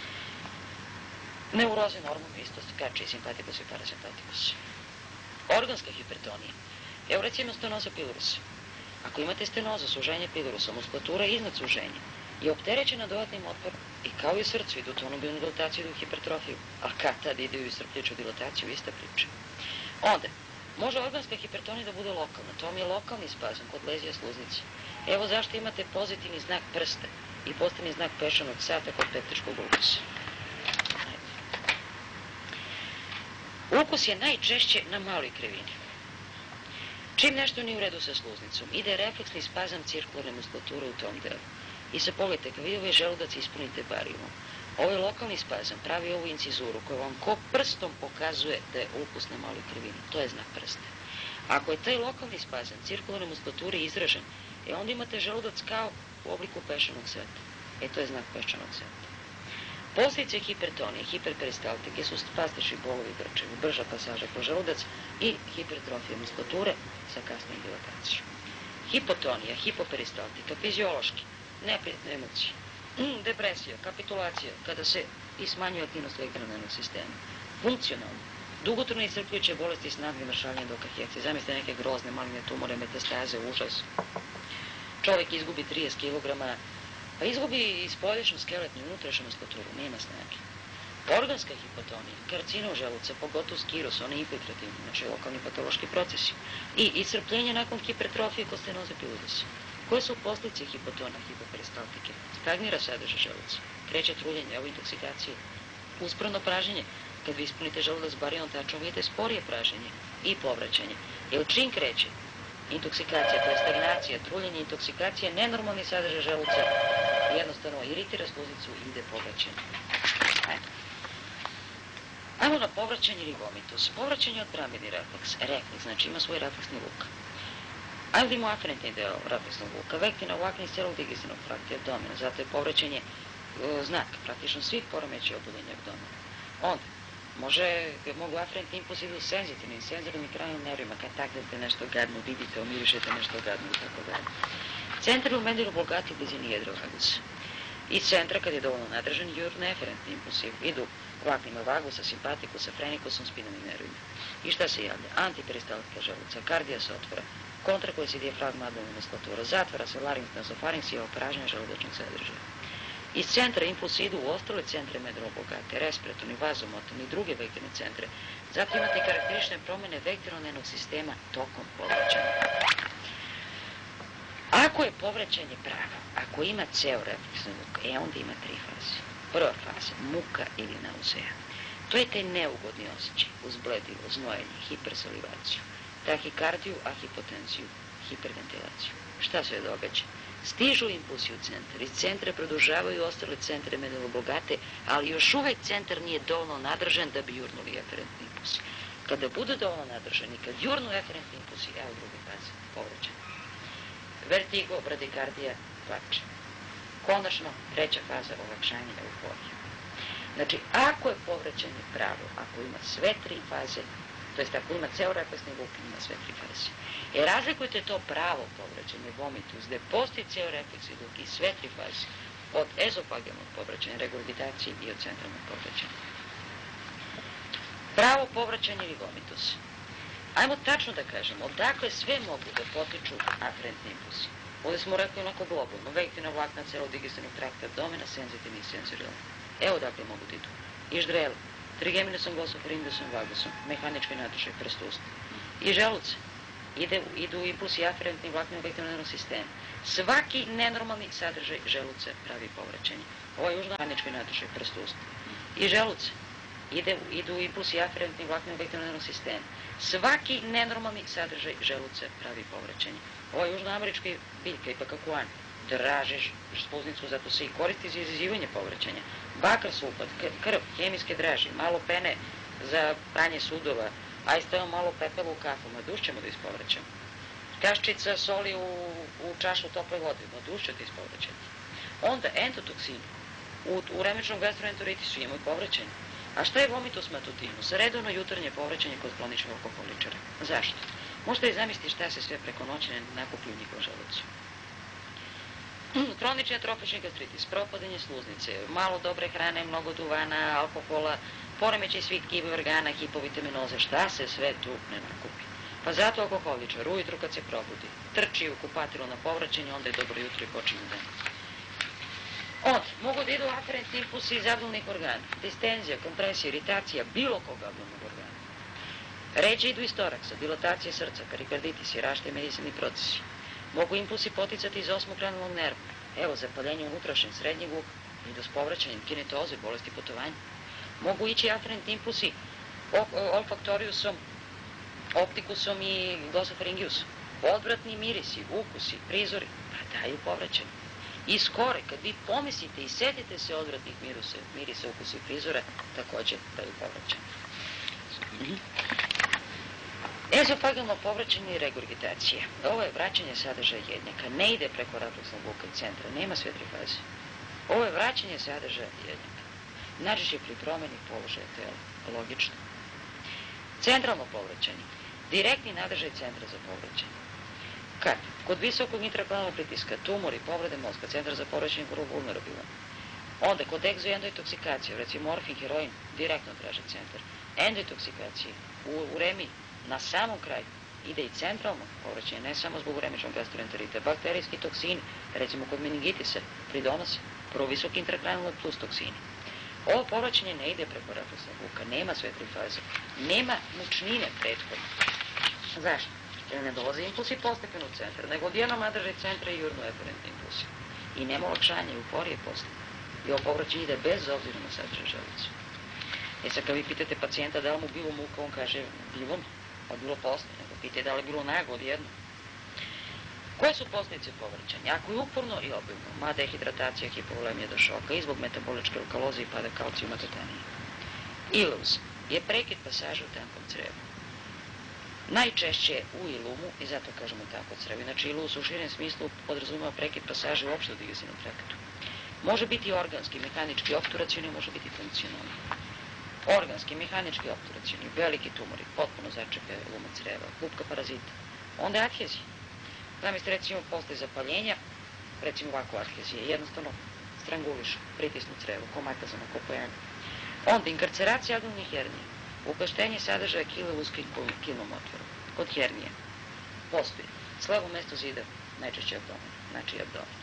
Neuroze normalno isto skače i simpatikus i parasimpatikus. Organska hipertonija. Evo recimo stenoza pilurusa. Ako imate stenozu, suženje pilurusa, muskulatura iznad suženja, je opterećena dodatnim otporom i kao i u srcu idu tonobilnu dilataciju, idu u hipertrofiju, a kad tad ide u iscrpljujuću dilataciju, ista priča. Onda, može organska hipertonija da bude lokalna, to vam je lokalni spazam kod lezija sluznice. Evo zašto imate pozitivni znak prsta i pozitivni znak pešanog sata kod peptičkog ukusa. Ukus je najčešće na maloj krivini. Čim nešto nije u redu sa sluznicom, ide refleksni spazam cirkularne muskulature u tom delu. I se pogledajte, kad vidite ovaj želudac ispunite barijumom. Ovaj lokalni spazam pravi ovu incizuru koja vam ko prstom pokazuje da je ukus na maloj krivini. To je znak prsta. Ako je taj lokalni spazam cirkularne muskulature izražen, e onda imate želudac kao u obliku pešanog seta. E to je znak pešanog seta. Posljedice hipertonije, hiperperistaltike su spastični bolovi grčevi, brža pasaža po želudac i hipertrofija muskulature sa kasnijom dilatacijom. Hipotonija, hipoperistaltika, fiziološki, neprijatne emocije, mm, depresija, kapitulacija, kada se i smanjuje aktivnost elektronervnog sistema. Funkcionalno, dugotrajne i iscrpljujuće bolesti s naglim mršavljanjem do kahekcije. Zamislite neke grozne maligne tumore, metastaze, užas. Čovjek izgubi trideset kilograma, pa izgubi i spolješnju skeletnu i unutrašnju muskulaturu, nema snage. Organska hipotonija, karcinom želuca, pogotovo skirus, on je infiltrativni, znači lokalni patološki procesi. I iscrpljenje nakon hipertrofije kod stenoze piludusa. Koje su posljedice hipotonija, hipoperistaltike? Stagnira sadržaj želuca, kreće truljenje, evo intoksikacije, usporno praženje. Kad vi ispunite želudac barijom tačom, vidite sporije praženje i povraćanje. Jer čim kreće intoksikacija, to je stagnacija, truljenje, intoksikacija, nenormalni sadržaj želuca, jednostavno iritira sluznicu i ide povraćanje. Ajmo na povraćanje ili vomitus. Povraćanje je odbrambeni refleks, refleks, znači ima svoj refleksni luk. Ajmo da imamo aferentni deo refleksnog luka, vektina uvakni celog digestivnog trakta i abdomena, zato je povraćanje e, znak praktično svih poremećaja obuljenja abdomena. Onda, može, mogu aferentni impulsi idu senzitivnim, senzornim i krajnim nervima, kad taknete nešto gadno, vidite, omirišete nešto gadno i tako dalje. Centralnu mendilu blokati u blizini jedra vagusa. Iz centra, kad je dovoljno nadržan, jurne eferentni impulsi idu vlaknima vagusa, simpatikusa, frenikusom, spinalnim nervima. I šta se javlja? Antiperistaltika želuca, kardija se otvora, kontra koji se dijafragma abdominalna muskulatura, zatvara se larinx, nasofarinx i opražnja želudačnog sadržaja. Iz centra impulsi idu u ostale centre medulobogate, respiratorni, vazomotorni i druge vektorne centre. Zato imate karakteristične promjene vektornog sistema tokom povraćanja. Ako je povraćanje pravo, ako ima ceo refleksni luk, e onda ima tri faze. Prva faza, muka ili nauzeja. To je taj neugodni osjećaj, uz bledilo, znojenje, hipersalivaciju, tahikardiju, ahipotenziju, hiperventilaciju. Šta se događa? Stižu impulsi u centar, iz centra produžavaju ostale centre medulobogate, ali još uvek centar nije dovoljno nadržan da bi jurnuli eferentni impulsi. Kada budu dovoljno nadržani, kad jurnu eferentni impulsi, evo druga faza, povraćanje. Vertigo, bradikardija, plače. Konačno, treća faza, olakšanje, euforija. Znači, ako je povraćanje pravo, ako ima sve tri faze, to jest ako ima ceo refleksni luk, ima sve tri faze. E razlikujte to pravo povraćanje, vomitus, gde postoji ceo refleksni luk i sve tri faze, od ezofagealnog povraćanja, regurgitacije i od centralnog povraćanja. Pravo povraćanje ili vomitus. Ajmo tačno da kažemo, odakle sve mogu da potiču aferentni impulsi. Ovdje smo rekli onako globalno, vektina vlakna celog digestivnog trakta abdomena, senzitivni i senzorijalni. Evo odakle mogu da idu. I ždreli, trigeminusom, glosopharyngeusom, vagusom, mehanički nadržaj, prst usta. I želuce, ide, idu impulsi aferentni vlaknog vektornog sistema. Svaki nenormalni sadržaj želuce pravi povraćanje. Ovo je užno mehanički nadržaj, prst usta. I želuce, ide, idu impulsi aferentni vlaknog vektornog sistema. Svaki nenormalni sadržaj želuce pravi povraćanje. Ovo je južnoamerički biljka i pakakuan. Dražiš sluznicu, zato se i koristi za izazivanje povraćanja. Bakar sulfat, krv, hemijske draži, malo pene za pranje sudova, a i stavimo malo pepela u kafu, ma duš ćemo da ispovraćamo. Kaščica soli u, u čašu tople vode, ma duš će da ispovraćati. Onda endotoksini, u, u remičnom gastroenteritisu imamo i povraćanje. A šta je vomitus matutinus? Redovno jutarnje povraćanje kod kroničnog alkoholičara. Zašto? Možete li zamisliti šta se sve preko noći ne nakupi u njihovom želucu? Kronični atrofični gastritis, propadanje sluznice, malo dobre hrane, mnogo duvana, alkohola, poremećaj svih tkivih organa, hipovitaminoze, šta se sve tu ne nakupi? Pa zato alkoholičar ujutru kad se probudi, trči u kupatilo na povraćanje, onda je dobro jutro i počinje dan. Onda mogu da idu aferentni impulsi iz abdominalnih organa, distenzija, kompresija, iritacija bilo kog abdominalnog organa. Ređe idu iz toraksa, dilatacija srca, perikarditisi, rašte medicinni procesi. Mogu impulsi poticati iz osmokranalnog nerva, evo zapaljenje unutrašnjeg srednjeg uha, idus povraćanjem, kinetoze, bolesti putovanja. Mogu ići aferentni impulsi olfaktoriusom, optikusom i glossofaringiusom. Odvratni mirisi, ukusi, prizori, pa daju povraćanje. I skore, kad vi pomislite i setite se odvratnih mirisa, mirisa, ukusa i prizora, takođe daju povraćanje. Ezofagalno povraćanje i regurgitacija. Ovo je vraćanje sadržaja jednjaka. Ne ide preko refleksnog luka i centra. Nema sve tri faze. Ovo je vraćanje sadržaja jednjaka. Najčešće pri promeni položaja tela. Logično. Centralno povraćanje. Direktni nadržaj centra za povraćanje. Kad? Kod visokog intrakranijalnog pritiska, tumor i povrede mozga, centar za povraćanje je vrlo vulnerabilan. Onda, kod egzo- i endointoksikacije, recimo morfin, heroin, direktno traže centar. Endointoksikacije, u, u remiji, na samom kraju, ide i centralno povraćanje, ne samo zbog uremičnog gastroenterita. Bakterijski toksini, recimo kod meningitisa, pridonose. Prvo visoki intrakranijalni plus toksini. Ovo povraćanje ne ide preko refleksnog luka, nema sve tri faze. Nema mučnine prethodno. Zašto? Jer ne dolaze impulsi postepeno u centar, nego odjednom nadržaj centra i jurno eferentni impulsi. I nema olakšanja i euforije posle. I ovo povraćanje ide bez obzira na sadržaj želuca. E sad kad vi pitate pacijenta da li mu bilo muka, on kaže bilo mi, a bilo posle, nego pitate da li je bilo nago odjedno. Koje su posljedice povraćanja? Ako je uporno i obilno, ma dehidratacija, hipovolemija do šoka, i zbog metaboličke alkaloze i pada kalcijuma tetanije. Iluz je prekid pasaža u tankom crevu. Najčešće je u ilumu, i zato kažemo tako crevu. Inače, iluz u širem smislu podrazumeva prekid pasaža uopšte u digestivnom traktu. Može biti organski, mehanički, opturacioni, može biti funkcionalni. Organski, mehanički, opturacioni, veliki tumori, potpuno začepe luma creva, klupka parazita. Onda adhezija. Zamislite, recimo, posle zapaljenja, recimo ovako adhezije, jednostavno stranguliš, pritisnu crevo, ko matazana, ko pojena. Onda inkarceracija abdominalnih hernija, ukleštenje sadržaja kile u uskim kilnom otvoru. Kod hernije postoji slabo mesto zida, najčešće abdomen, znači abdomen.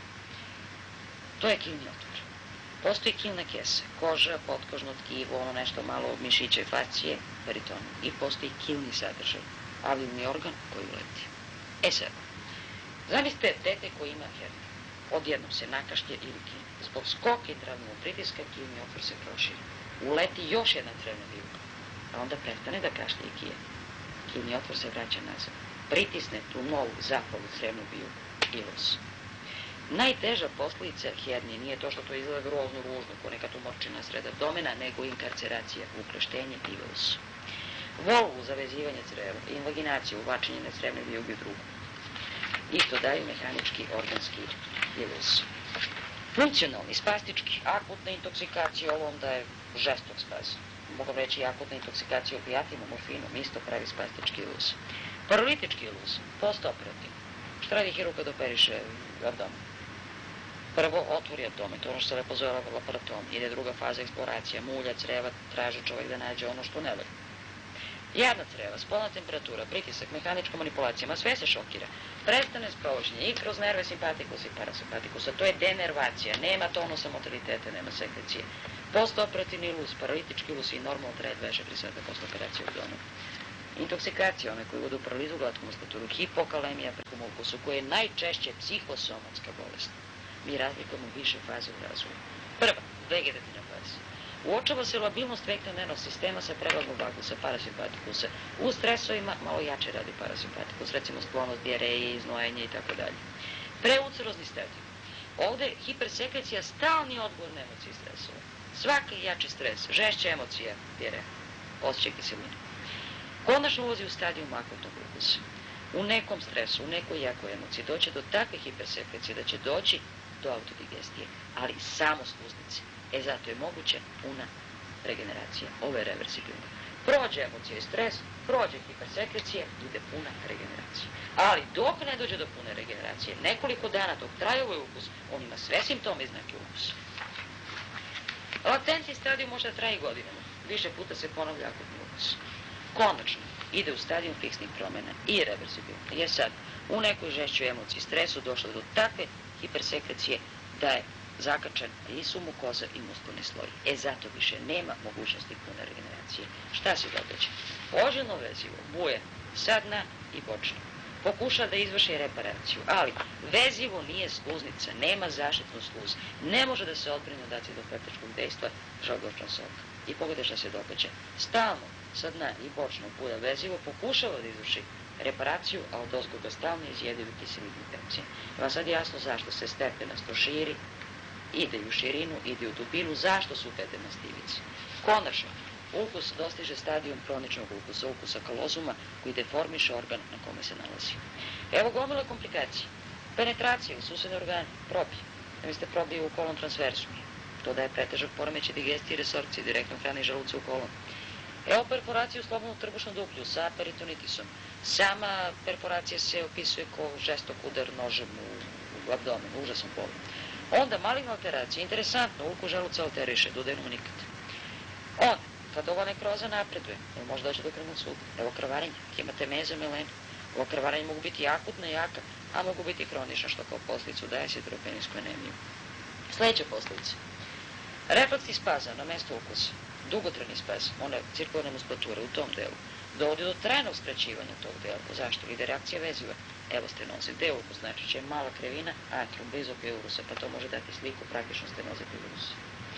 To je kilni otvor. Postoji kilna kesa, koža, potkožno tkivo, ono nešto malo mišića i fascije, peritonum. I postoji kilni sadržaj, avlivni organ koji uleti. E sad, zamislite dete koji ima herniju. Odjednom se nakašlje ili kine. Zbog skoka intraabdominalnog pritiska kilni otvor se proširi. Uleti još jedna crevna vijuga, a onda prestane da kašlje i kije. Kilni otvor se vraća nazad. Pritisne tu novu zapalu crevnu vijugu, ilus. Najteža posljedica hernije nije to što to izgleda grozno ružno, ko neka tumorčina sred abdomena, nego inkarceracija, ukleštenje, ilus. Volvu za vezivanje creva, invaginaciju, uvlačenje na crevne vijuge u drugu. Isto daju mehanički, organski ilus. Funkcionalni, spastički, akutna intoksikacija, ovo onda je žestok spas. Mogu reći i akutna intoksikacija opijatima, morfinom, isto pravi spastički ilus. Paralitički ilus, postoperativni. Šta radi hirurg kad operiše abdomen? Prvo otvori abdomen, to ono što se lepo zove laparatom. Ide druga faza eksploracija, mulja, creva, traži čovjek da nađe ono što ne valja. Jadna creva, spolna temperatura, pritisak, mehanička manipulacija, ma sve se šokira. Prestane sprovođenje i kroz nerve simpatikusa i parasimpatikusa. To je denervacija, nema tonusa motiliteta, nema sekrecije. Postoperativni ilus, paralitički ilus i normalno traje dvadeset četiri sata posle operacije abdomena. Intoksikacija, one koji vode u paralizu glatku muskulaturu, hipokalemija preko mulkusu, koja je najčešće psihosomatska bolest. Mi razlikujemo više faze u razvoju. Prva, vegetativna faza. Uočava se labilnost vektnog nervnog sistema sa prevagom vagusa, parasimpatikusa. U stresovima malo jače radi parasimpatikus, recimo sklonost dijareje, iznojenje i tako dalje. Preucerozni stadij. Ovde hipersekrecija stalni odgovor na emocije i stresova. Svaki jači stres, žešća emocija, dijareja, osjećaj kiseline. Konačno ulazi u stadiju akutnog ulkusa. U nekom stresu, u nekoj jakoj emociji doće do takve hipersekrecije da će doći do autodigestije, ali samo sluznice. E zato je moguća puna regeneracija. Ovo je reversibilno. Prođe emocija i stres, prođe hipersekrecija, ide puna regeneracija. Ali dok ne dođe do pune regeneracije, nekoliko dana dok traje ovaj ulkus, on ima sve simptome i znake ulkusa. Latentni stadij može da traje godinama. Više puta se ponavlja akutni ulkus. Konačno, ide u stadijum fiksnih promjena i reversibilno. Jer sad, u nekoj žešćoj emociji stresu došlo do takve hipersekrecije da je zakačen i su mukoza i muskulni sloj. E, zato više nema mogućnosti pune regeneracije. Šta se događa? Ožilno vezivo buje sa dna i bočno. Pokuša da izvrši reparaciju, ali vezivo nije sluznica, nema zaštitnu sluz, ne može da se odbrine od acidopeptičkog dejstva želudačnog soka. I pogledaj šta se događa. Stalno sa dna i bočno buja vezivo pokušava da izvrši reparaciju, a od ozgo ga stalno izjedaju kiseline infekcije. Vam sad jasno zašto se stepenasto širi, ide u širinu, ide u dubinu, zašto su bedemaste ivice. Konačno, ukus dostiže stadijum kroničnog ukusa, ukusa kalozuma, koji deformiše organ na kome se nalazi. Evo gomila komplikacije. Penetracija u susedne organe, probije. Da mislite probije u kolon transverzum. To da je pretežak poremeće digestije i resorpcije, direktno hrani želuca u kolon. Evo perforacija u slobodnom trbušnom duplju sa peritonitisom. Sama perforacija se opisuje kao žestok udar nožem u, u abdomen, užasan bol. Onda maligna alteracija, interesantno, uku želuca alteriše, duodenum nikad. Onda, kad ova nekroza napreduje, ili može doći do krvnog suda, evo krvarenje, hematemeza, melena. Ovo krvarenje mogu biti akutna, jaka, a mogu biti kronična, što kao posljedicu daje sideropeninsku anemiju. Sljedeća posljedica. Refleksni spazam na mesto ukusa, dugotrajni spazam, one cirkularne muskulature u tom delu, dovodi do trajnog skraćivanja tog dela. Zašto? Ide reakcija veziva. Evo stenoze. Gde je ukus? Znači će mala krevina, atrium, blizu pilurusa, pa to može dati sliku praktično stenoze pilurusa.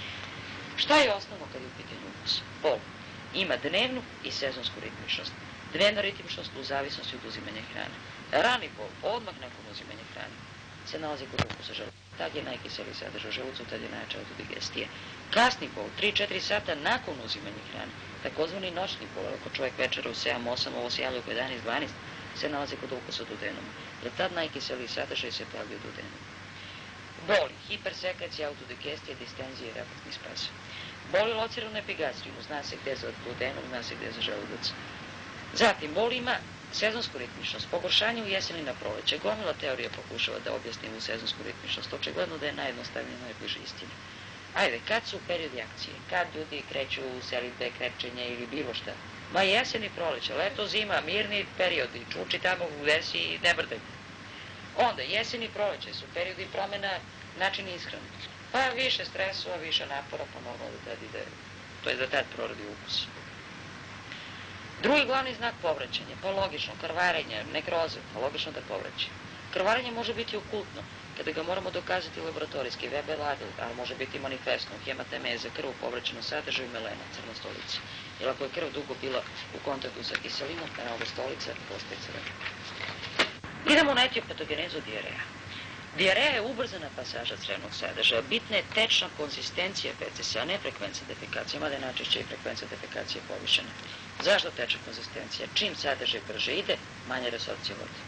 Šta je osnovno kad je u pitanju ukus? Bol. Ima dnevnu i sezonsku ritmičnost. Dnevna ritmičnost u zavisnosti od uzimanja hrane. Rani bol, odmah nakon uzimanja hrane, se nalazi kod ukusa želuca. Tad je najkiseliji sadržaj u želucu, tad je najjača autodigestija. Kasni bol, tri do četiri sata nakon uzimanja hrane, takozvani noćni bol, ako čovjek večera u sedam osam, ovo se javlja oko jedanaest dvanaest, se nalazi kod ukusa duodenuma. Jer tad najkiseliji sadržaj se pojavlja u duodenumu. Boli, hipersekracija, autodigestija, distenzija i refleksni spazam. Boli lociranu epigastriju, zna se gde za duodenum, zna se gde za želudac. Zatim, bol ima sezonsku ritmičnost, pogoršanje u jeseni na proleće. Gomila teorija pokušava da objasni u sezonsku ritmičnost, očigledno da je najjednostavnije, najbliže istine. Ajde, kad su periodi akcije, kad ljudi kreću u selidbe, krepčenje ili bilo šta? Ma jesen i proleće, leto, zima, mirni periodi, čuči tamo u desi i ne brdaj. Onda, jesen i proleće su periodi promjena načina ishrane. Pa više stresova, više napora, pa normalno da tad ide, to je da tad prorodi ukus. Drugi glavni znak povraćanja, pa logično, krvarenje, nekroze, pa logično da povraća. Krvarenje može biti okultno, kada ga moramo dokazati laboratorijski, Weber-Ladl, ali može biti manifestno, hematemeza, krv u povraćenom sadržaju, melena, crna stolica. Jer ako je krv dugo bila u kontaktu sa kiselinom, a ova stolica postaje crvena. Idemo na etiopatogenezu dijareja. Dijareja je ubrzana pasaža crevnog sadržaja. Bitna je tečna konzistencija fecesa, a ne frekvencija defekacije, mada je najčešće i frekvencija defekacije povišena. Zašto tečna konzistencija? Čim sadržaj brže ide, manja resorpcija vode.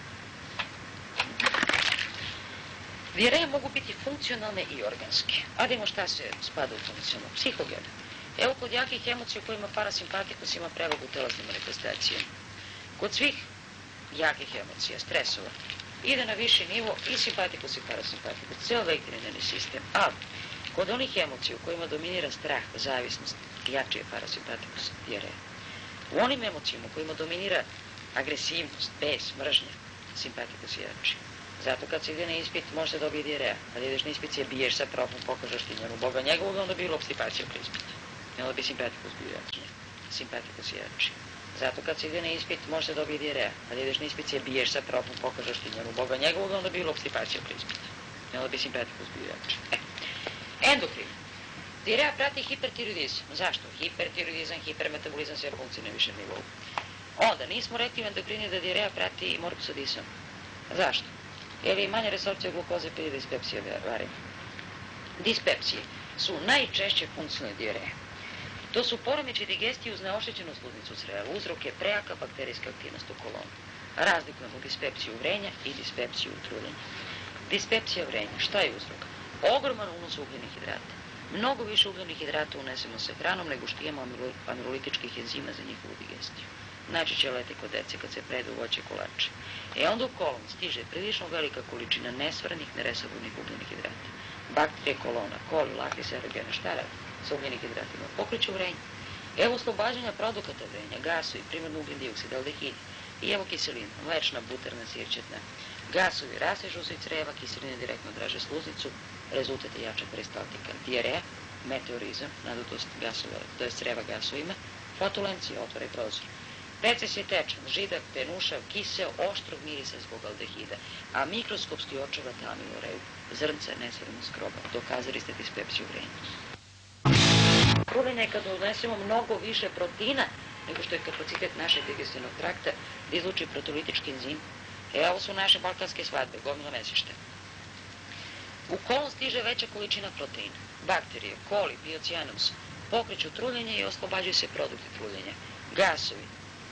Dijareje mogu biti funkcionalne i organske. A da imamo šta se spada u funkcionalno? Psihogene. Evo kod jakih emocija u kojima parasimpatikus ima prevagu telesne manifestacije. Kod svih jakih emocija, stresova, ide na viši nivo i simpatikus i parasimpatikus, ceo vektorinarni sistem. Ali, kod onih emocija u kojima dominira strah, zavisnost, jači je parasimpatikus, dijareja. U onim emocijama u kojima dominira agresivnost, bes, mržnja, simpatikus je jači. Zato kad se ide na ispit, može se dobiti dijareja. Kad ideš na ispit, se biješ sa profom, pokažeš ti njemu Boga njegovog, onda bilo obstipacija pri ispitu. I onda bi simpatikus bio jači. Simpatikus je jači. Zato kad se ide na ispit, može se dobiti dijareja. Kad ideš na ispit, se biješ sa profom, pokažeš ti njemu Boga njegovog, onda bilo obstipacija pri ispitu. I onda bi simpatikus bio jači. E. Endokrin. Dijareja prati hipertiroidizam. Zašto? Hipertiroidizam, hipermetabolizam, sve funkcije na višem nivou. Onda, nismo rekli u endokrini da dijareja prati i morbusodisam. Zašto? Jer je manja resorpcija glukoze prije dispepsije varenja. Dispepsije su najčešće funkcionalne dijareje. To su poremeći digestije uz neoštećenu sluznicu creva. Uzrok je prejaka bakterijska aktivnost u kolonu. Razlikujemo dispepsiju vrenja i dispepsiju truljenja. Dispepsija vrenja, šta je uzrok? Ogroman unos ugljenih hidrata. Mnogo više ugljenih hidrata unesemo sa hranom nego što imamo amilolitičkih enzima za njihovu digestiju. Najčešće lete kod dece kad se predu voće kolače. E onda u kolon stiže prilično velika količina nesvaranih, neresorptivnih ugljenih hidrata. Bakterije kolona, koli, laktis, aerogena, šta radi sa ugljenih hidratima? Pokreću vrenje. Evo oslobađanja produkata vrenja, gasovi, primarno ugljen dioksid, aldehidi. I evo kiselina, mlečna, buterna, sirćetna. Gasovi rastežu se iz creva, kiseline direktno draže sluznicu, rezultat je jača peristaltika. Dijareja, meteorizam, nadutost gasova, to je creva gasovima, flatulencija, otvara i prozor. Peces je tečan, židak, penušav, kiseo, oštrog mirisa zbog aldehida, a mikroskopski očeva tamiloreju, zrnca nesvrno skroba. Dokazali ste dispepsiju vrenja. Truljenje je kad unesemo mnogo više proteina nego što je kapacitet našeg digestivnog trakta da izluči protolitički enzim. E, ovo su naše balkanske svadbe, gomila mesišta. U kolon stiže veća količina proteina. Bakterije, koli, biocijanus pokreću truljenje i oslobađaju se produkti truljenja. Gasovi,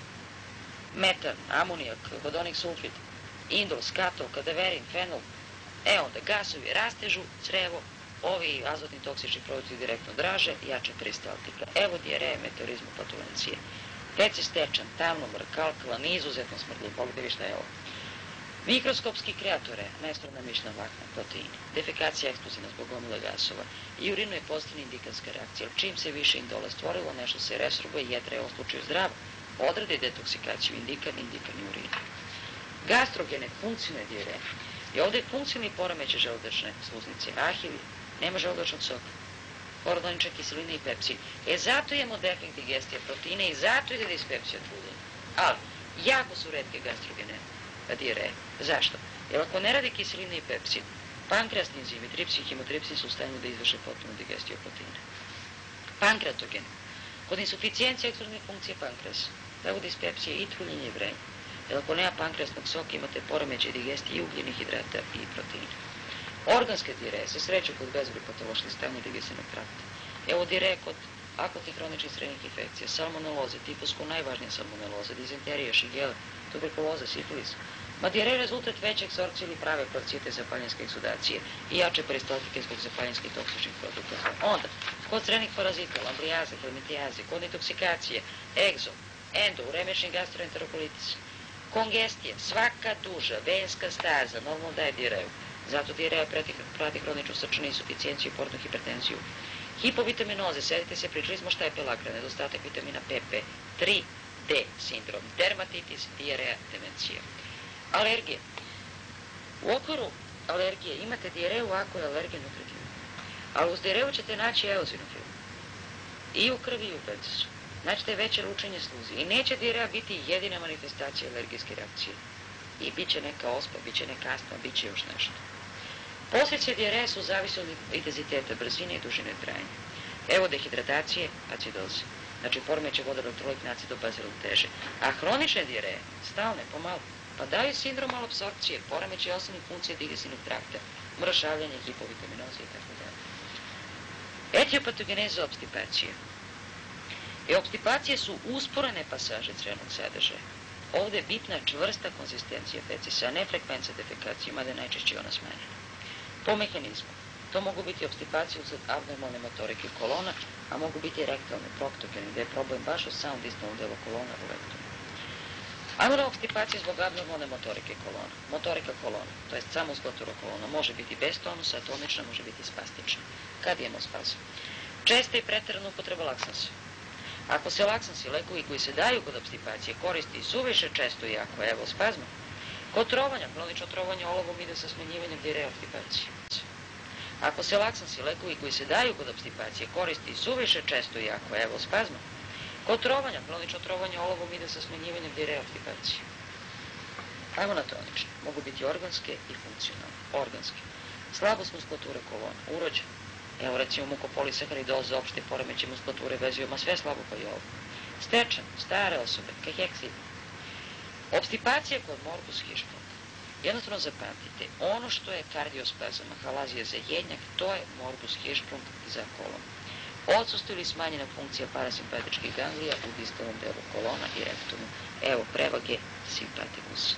metan, amonijak, vodonik sulfid, indol, skatol, kadaverin, fenol. E onda, gasovi rastežu crevo, ovi azotni toksični produkti direktno draže, jača peristaltika. Evo dijareje, meteorizmu, flatulencije. Pecis tečan, tamnomor, kalkalan, izuzetno smrdljiv, Bog da vi šta je ovo. Mikroskopski kreatore, nestrumna mišna vlakna, proteini. Defekacija eksplozivna zbog gomile gasova. I urinu je pozitivna indikanska reakcija. Čim se više indola stvorilo, nešto se resorbuje, jedra je u slučaju zdrava. Odrade detoksikaciju indikan, indikan i urin. Gastrogene, funkcionalne dijareje. I ovdje je funkcionalni poremećaj želudačne sluznice. Ahili, nema želudačnog soka. Horodonične kiseline i pepsin. E, zato imamo defekt digestija proteina i zato ide dispepsija truljenja. Ali, jako su retke gastrogene dijareje. Zašto? Jer ako ne radi kiseline i pepsin, pankreasni enzimi, tripsin i hemotripsin su u stanju da izvrše potpunu digestiju proteina. Pankreatogen. Kod insuficijencije eksterne funkcije pankreasa, tako dispepsija i truljenje i vrenje. Jer ako nema pankreasnog soka, imate poremećaj digestije i ugljenih hidrata i proteina. Organske dijareje se sreću kod bezbroj patoloških stanja digestivnog trakta. Evo dijareje kod akutnih hroničnih srednjih infekcija, salmoneloze, tifusku najvažnije salmoneloze, dizenterija, šigela, tuberkuloza, sifilis. Ma dijareja je rezultat veće egzorpcije ili prave procite zapaljenske eksudacije i jače peristaltike zbog zapaljenskih toksičnih produkata. Onda, kod srednjih parazita, lambrijaze, helmintijaze, kod intoksikacije, egzo, endo, uremični gastroenterokolitis, kongestija, svaka duža, venska staza, normalno daje dijareju. Zato dijareja prati hroničnu srčanu insuficijenciju i portnu hipertenziju. Hipovitaminoze, sedite se, pričali smo šta je pelakra, nedostatak vitamina P P, tri D sindrom, dermatitis, dijareja, demencija. Alergije. U okviru alergije imate dijareju ako je alergen nutritiv. Ali uz dijareju ćete naći eozinofil. I u krvi i u pecisu. Naćete veće lučenje sluzi. I neće dijareja biti jedina manifestacija alergijske reakcije. I bit će neka ospa, bit će neka astma, bit će još nešto. Posljedice dijareje su zavisi od intenziteta, brzine i dužine trajanja. Evo dehidratacije, acidoze. Znači poremećaj vodoelektrolit na acidobaziloteže. A hronične dijareje, stalne, pomalo, pa daju sindrom malapsorpcije, poremećaj osnovnih funkcija digestivnog trakta, mršavljanje, hipovitaminoze itd. Etiopatogeneza obstipacije. E, obstipacije su usporene pasaže crevnog sadržaja. Ovdje je bitna čvrsta konzistencija fecisa, a ne frekvencija defekacije, mada je najčešće ona smanjena. Po mehanizmu. To mogu biti obstipacije usled abnormalne motorike kolona, a mogu biti i rektalne, proktogene, gdje je problem baš u samom distalnom delu kolona u rektumu. Ajmo na obstipacije zbog abnormalne motorike kolona. Motorika kolona, to je samo muskulatura kolona, može biti bez tonusa, tonična, može biti spastična. Kad imamo spas? Česta i pretjerana upotreba laksansa. Ako se laksansi, lekovi koji se daju kod obstipacije, koristi suviše često i ako je evo spazma, kod trovanja, hronično trovanje olovom ide sa smanjivanjem dijareje obstipacije. Ako se laksansi, lekovi koji se daju kod obstipacije, koristi suviše često i ako je evo spazma, kod trovanja, hronično trovanje olovom ide sa smanjivanjem dijareje obstipacije. Ajmo na tonične. Mogu biti organske i funkcionalne. Organske. Slabost muskulature kolona, urođen. Evo recimo mukopolisaharidoza, opšte poremeće muskulature vezujemo, sve slabo pa i ovo. Stečan, stare osobe, kaheksid. Obstipacija kod morbus hirschsprung. Jednostavno zapamtite, ono što je kardiospazam, ahalazija za jednjak, to je morbus hirschsprung za kolon. Odsustvo ili smanjena funkcija parasimpatičkih ganglija u distalnom delu kolona i rektumu. Evo prevage simpatikus.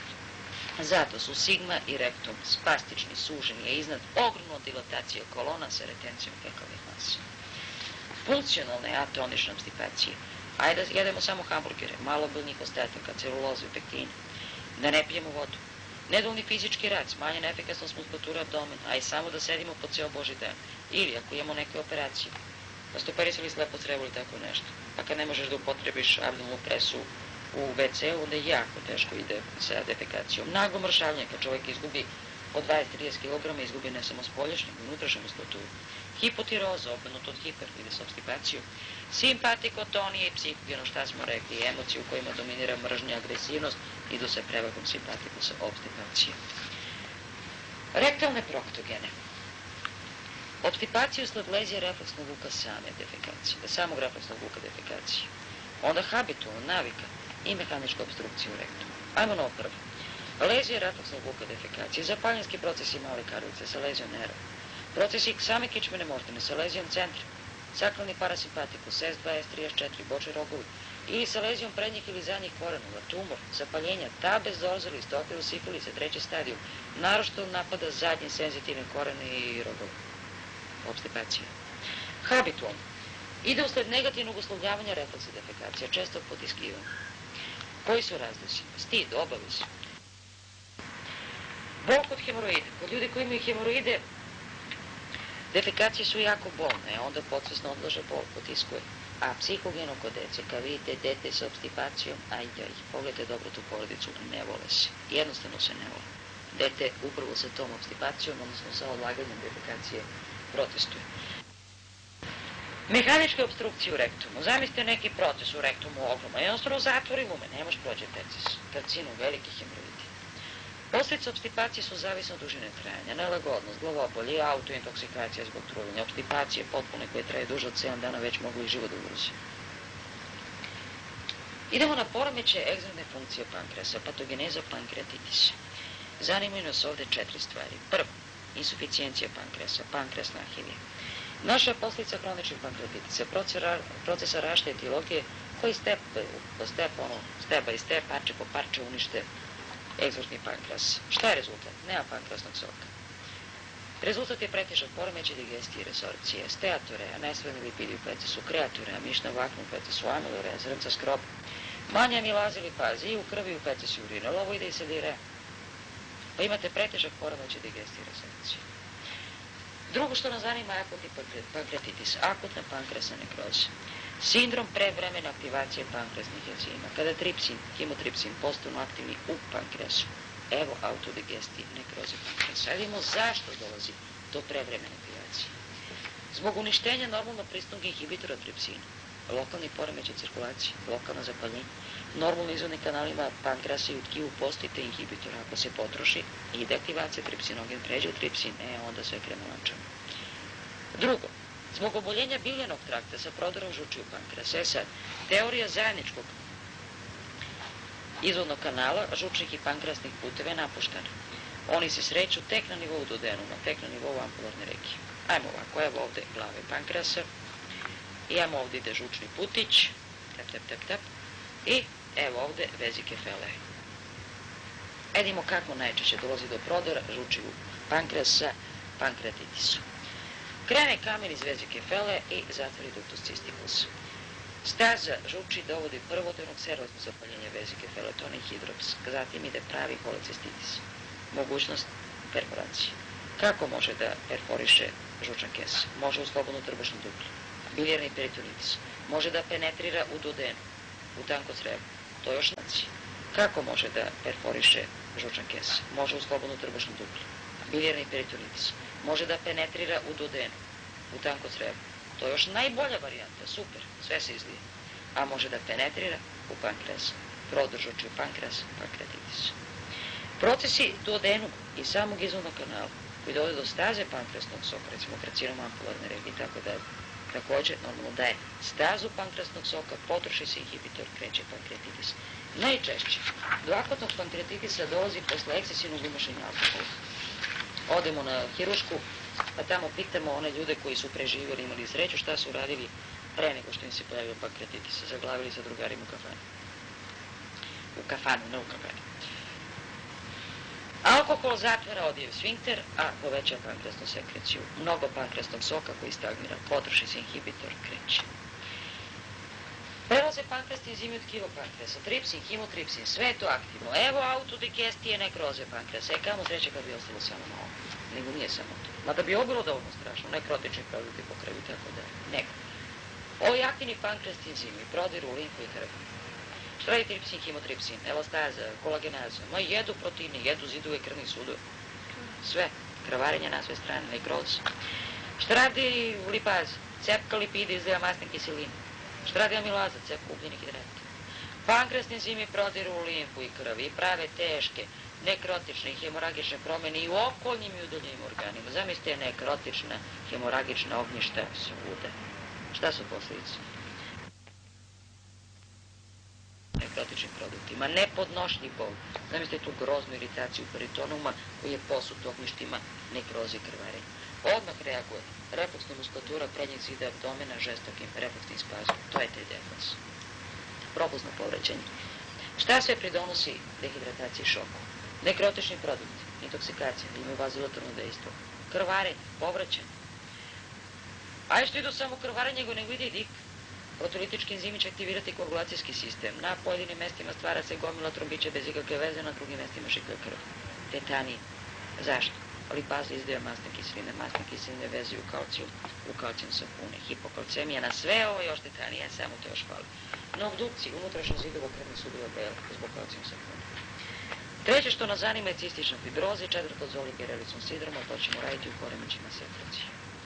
Zato su sigma i rektum spastični, suženi, a iznad ogromna dilatacija kolona sa retencijom fekalnih masa. Funkcionalne atonične obstipacije. Ajde da jedemo samo hamburgere, malo biljnih ostataka, celulozu i pektina. Da ne pijemo vodu. Nedovoljni fizički rad, smanjena efikasnost muskulature abdomena, a i samo da sedimo po ceo božji dan. Ili ako imamo neke operacije, da ste operisali slepo crevo ili tako nešto. Pa kad ne možeš da upotrebiš abdominalnu presu u ve ce u, onda jako teško ide sa defekacijom. Naglo mršavljanje, kad čovjek izgubi Po dvadeset do trideset kilograma izgubi ne samo spoljašnju, nego i unutrašnju muskulaturu. Hipotiroza, obrnuto od hiper, ide s obstipacijom. Simpatikotonija i psihogeno, šta smo rekli, emocije u kojima dominira mržnja, agresivnost, idu sa prevagom simpatikusa, obstipacije. Rektalne proktogene. Obstipacija usled lezije refleksnog luka same defekacije, samog refleksnog luka defekacije. Onda habitualna, navika i mehanička obstrukcija u rektumu. Ajmo na prvo. Lezija refleksnog luka defekacije, zapaljenski procesi male karlice sa lezijom nerva, procesi same kičmene mortine sa lezijom centra, sakralni parasimpatikus, S dva, S tri, S četiri, bočni rogovi, ili sa lezijom prednjih ili zadnjih korenova, tumor, zapaljenja, tabes dorzali, stofilus, sifilise, treći stadiju, naročito napada zadnje senzitivne korene i rogove. Obstipacija. Habitualno. Ide usled negativnog uslovljavanja refleksa defekacija, često potiskivanja. Koji su razlozi? Stid, obavez. Bol kod hemoroide. Kod ljudi koji imaju hemoroide, defekacije su jako bolne, onda podsvesno odlaže bol, potiskuje. A psihogeno kod dece, kad vidite dete sa obstipacijom, ajde, pogledajte dobro tu porodicu, ne vole se. Jednostavno se ne vole. Dete upravo sa tom obstipacijom, odnosno sa odlaganjem defekacije, protestuje. Mehaničke obstrukcije u rektumu. Zamislite neki proces u rektumu ogroma. Jednostavno zatvori lume, ne može prođe tecis. Karcinom, veliki hemoroidi. Posljedice obstipacije su zavisne od dužine trajanja, nelagodnost, glavobolje, autointoksikacija zbog truljenja, obstipacije potpune koje traje duže od sedam dana već mogu i život ugrozi. Idemo na poremećaje egzerne funkcije pankrasa, patogeneza pankreatitisa. Zanimaju nas ovde četiri stvari. Prvo, insuficijencija pankrasa, pankreasna ahilija. Naša posljedica hroničnih pankreatitisa, procesa rašte etilogije koji step po step, ono, step by step, parče po parče unište egzotni pankreas. Šta je rezultat? Nema pankrasnog soka. Rezultat je pretežak poremećaj digestije i resorpcije, steatoreja, nesvojeni lipidi u procesu kreatoreja, mišna vlakna u procesu amiloreja, zrnca skrob, manje amilaze lipaze i u krvi u procesu urina, lovoide i sedireja. Pa imate pretežak poremećaj digestije i resorpcije. Drugo što nas zanima je akutni pankreatitis, akutna pankreasna nekroza. Sindrom prevremene aktivacije pankreasnih enzima, kada tripsin, hemotripsin postanu aktivni u pankreasu. Evo autodigestije, nekroze pankreasa. Vidimo zašto dolazi do prevremene aktivacije. Zbog uništenja normalno prisutnog inhibitora tripsina, lokalni poremećaj cirkulacije, lokalno zapaljenje, normalno izvodni kanalima pankreasa i u tkivu postoji te inhibitora. Ako se potroši i deaktivacija tripsinogen pređe u tripsin, e onda sve krene lančano. Drugo, zbog oboljenja biljenog trakta sa prodorom žuči u pankreas. E sad, teorija zajedničkog izvodnog kanala, žučnih i pankreasnih puteva je napuštena. Oni se sreću tek na nivou duodenuma, tek na nivou ampularne regije. Ajmo ovako, evo ovde glave pankreasa, i ajmo ovde ide žučni putić, tap, tap, tap, tap, i evo ovde vezike fele. Edimo kako najčešće dolazi do prodora žuči u pankreas sa pankreatitisom. Krene kamen iz vezike fele i zatvori ductus cysticus. Staza žuči dovodi prvo do jednog seroznog zapaljenja vezike fele, to je hidrops. Zatim ide pravi holecistitis. Mogućnost perforacije. Kako može da perforiše žučan kes? Može u slobodno trbušnom duplu. Bilijarni peritonitis. Može da penetrira u duodenu, u tanko crevo. To još naci. Kako može da perforiše žučan kes? Može u slobodno trbušnom duplu. Bilijarni peritonitis. Može da penetrira u duodenu, u tanko crevo. To je još najbolja varijanta, super, sve se izlije. A može da penetrira u pankreas, prodor žuči u pankreas, pankreatitis. Procesi duodenuma i samog izvodnog kanala koji dovode do staze pankreasnog soka, recimo karcinom ampularne regije i tako dalje, takođe normalno daje stazu pankreasnog soka, potroši se inhibitor, kreće pankreatitis. Najčešće do akutnog pankreatitisa dolazi posle ekscesivnog unošenja alkohola. Odemo na hirušku, pa tamo pitamo one ljude koji su preživjeli, imali sreću, šta su radili pre nego što im se pojavio pankreatitis, zaglavili sa drugarima u kafanu. U kafanu, ne u kafanu. Alkohol zatvara odjev sfinkter, a poveća pankreasnu sekreciju. Mnogo pankreasnog soka koji stagnira, potroši se inhibitor, kreće. Prelaze pankreasni enzimi od tkiva pankreasa, tripsin, hemotripsin, sve je to aktivno. Evo autodigestije, nekroze pankreasa. E, kamo sreće kad bi ostalo samo na ovo. Nego nije samo to. Mada bi ovo bilo dovoljno strašno, nekrotični produkt po krvi, tako da. Nego. Ovi aktivni pankreasni enzimi prodiru u limfu i krv. Šta je tripsin, hemotripsin, elastaza, kolagenaza? Ma jedu proteine, jedu zidove krvnih sudova. sve, krvarenje na sve strane, nekroz. Šta radi lipaz? Cepka lipide izdvaja masne kiseline. Šta radi amilaza? Cepka ugljenih hidrata. Pankreasne enzimi prodiru u limfu i krvi i prave teške, nekrotične i hemoragične promjene i u okolnim i udaljenim organima. Zamislite nekrotična, hemoragična ognjišta svuda. Šta su posljedice? Nekrotičnim produktima, nepodnošljiv bol. Zamislite tu groznu iritaciju peritonuma koji je posut ognjištima, nekrozi i krvarenja. Odmah reaguje refleksna muskulatura prednjeg zida abdomena žestokim refleksnim spazmom. To je taj defleks. Propusno povraćanje. Šta sve pridonosi dehidrataciji i šoku? Nekrotični produkti, intoksikacija, imaju vazilatorno dejstvo, krvarenje, povraćanje. A što idu samo krvarenje, nego ide i dik. Protolitički enzimi će aktivirati koagulacijski sistem. Na pojedinim mestima stvara se gomila trombića bez ikakve veze, na drugim mestima šika krv. Tetanije. Zašto? Lipaza izdvaja masne kiseline. Masne kiseline vezuju kalcijum u kalcijum sapune. Hipokalcemija na sve ovo još tetanija, samo to još fali. Na obdukciji unutrašnje zidova krvnih sudova bela zbog kalcijum sapune. Treće što nas zanima je cistična fibroza i četvrto zoli Pirelicom sindroma, to ćemo raditi u poremećima sekrecije.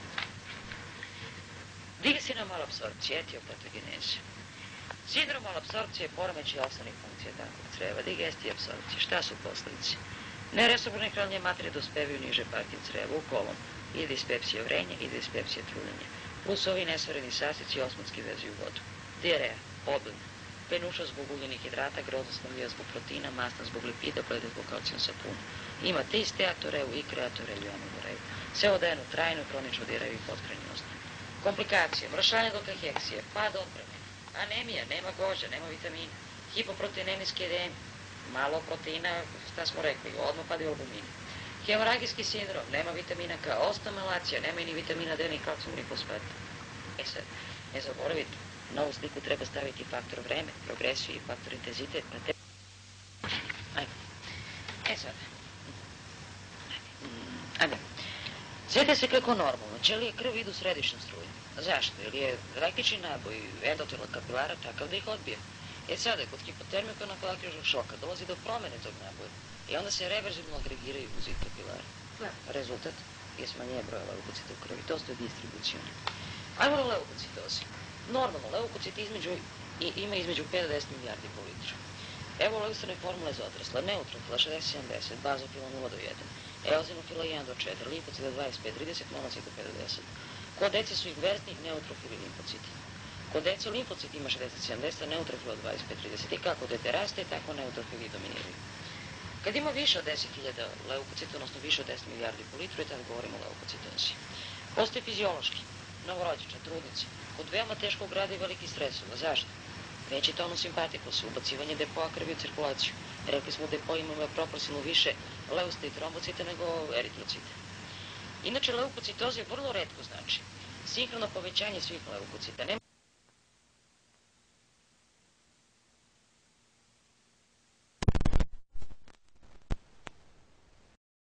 Digestivna malapsorpcija, etiopatogeneza. Sindrom malapsorpcije je poremećaj osnovnih funkcija tankog creva, digestija i apsorpcija. Šta su posljedice? Neresorne hranjenje materije dospevaju niže partije creva u kolon i dispepsija vrenja i dispepsija truljenja. Plus ovi nesvareni sasici osmotski vezuju vodu. Diareja, oblina, penuša zbog ugljenih hidrata, groznost mlija zbog proteina, masna zbog lipida, bleda zbog kalcijum sapuna. Ima te steatoreju i kreatoreju i amiloreju. Sve odajenu trajnu, kroničnu diareju i pothranjenost. Komplikacije, mršanje do kaheksije, pad otpreme, anemija, nema kože, nema vitamina, hipoproteinemijski edem, malo proteina, šta smo rekli, odmah padaju albumini. Hemoragijski sindrom, nema vitamina K, ostamelacija, nema ni vitamina D, ni kalcijum, ni fosfat. E sad, ne zaboravite, na ovu sliku treba staviti faktor vreme, progresiju i faktor intenzitet, pa te... Ajde. E sad. Ajde. Svete se kako normalno, ćelije krvi idu središnjom strujom. Zašto? Jer je električni naboj endotela kapilara takav da ih odbija. Jer sada, kod hipotermika anafilaktičnog šoka dolazi do promene tog naboja i onda se reverzivno agregiraju u zid kapilara. Rezultat je smanjenje broja leukocita u krvi. To je distribucijona. Ajmo na leukocitozi. Normalno, leukocit između, i, ima između pet do deset milijardi po litru. Evo leukocitne formule za odrasla. Neutrofila šezdeset sedamdeset, bazofila nula do jedan, eozinofila jedan do četiri, limfocita dvadeset pet do trideset, monocita pet do deset. Kod dece su inverzni neutrofili limfociti. Kod dece limfocit ima šezdeset sedamdeset, a neutrofila dvadeset pet do trideset. I kako dete raste, tako neutrofili dominiraju. Kad ima više od deset hiljada leukocita, odnosno više od deset milijardi po litru, i tada govorimo o leukocitozi. Postoje fiziološki, novorođenča, trudnici, kod veoma teškog rada i velikih stresova. Zašto? Veći tonus simpatikusa, ubacivanje depoa krvi u cirkulaciju. Rekli smo depo imamo proporcionalno više leucita i trombocita nego eritrocita. Inače, leukocitoza je vrlo retko znači. Sinhrono povećanje svih leukocita.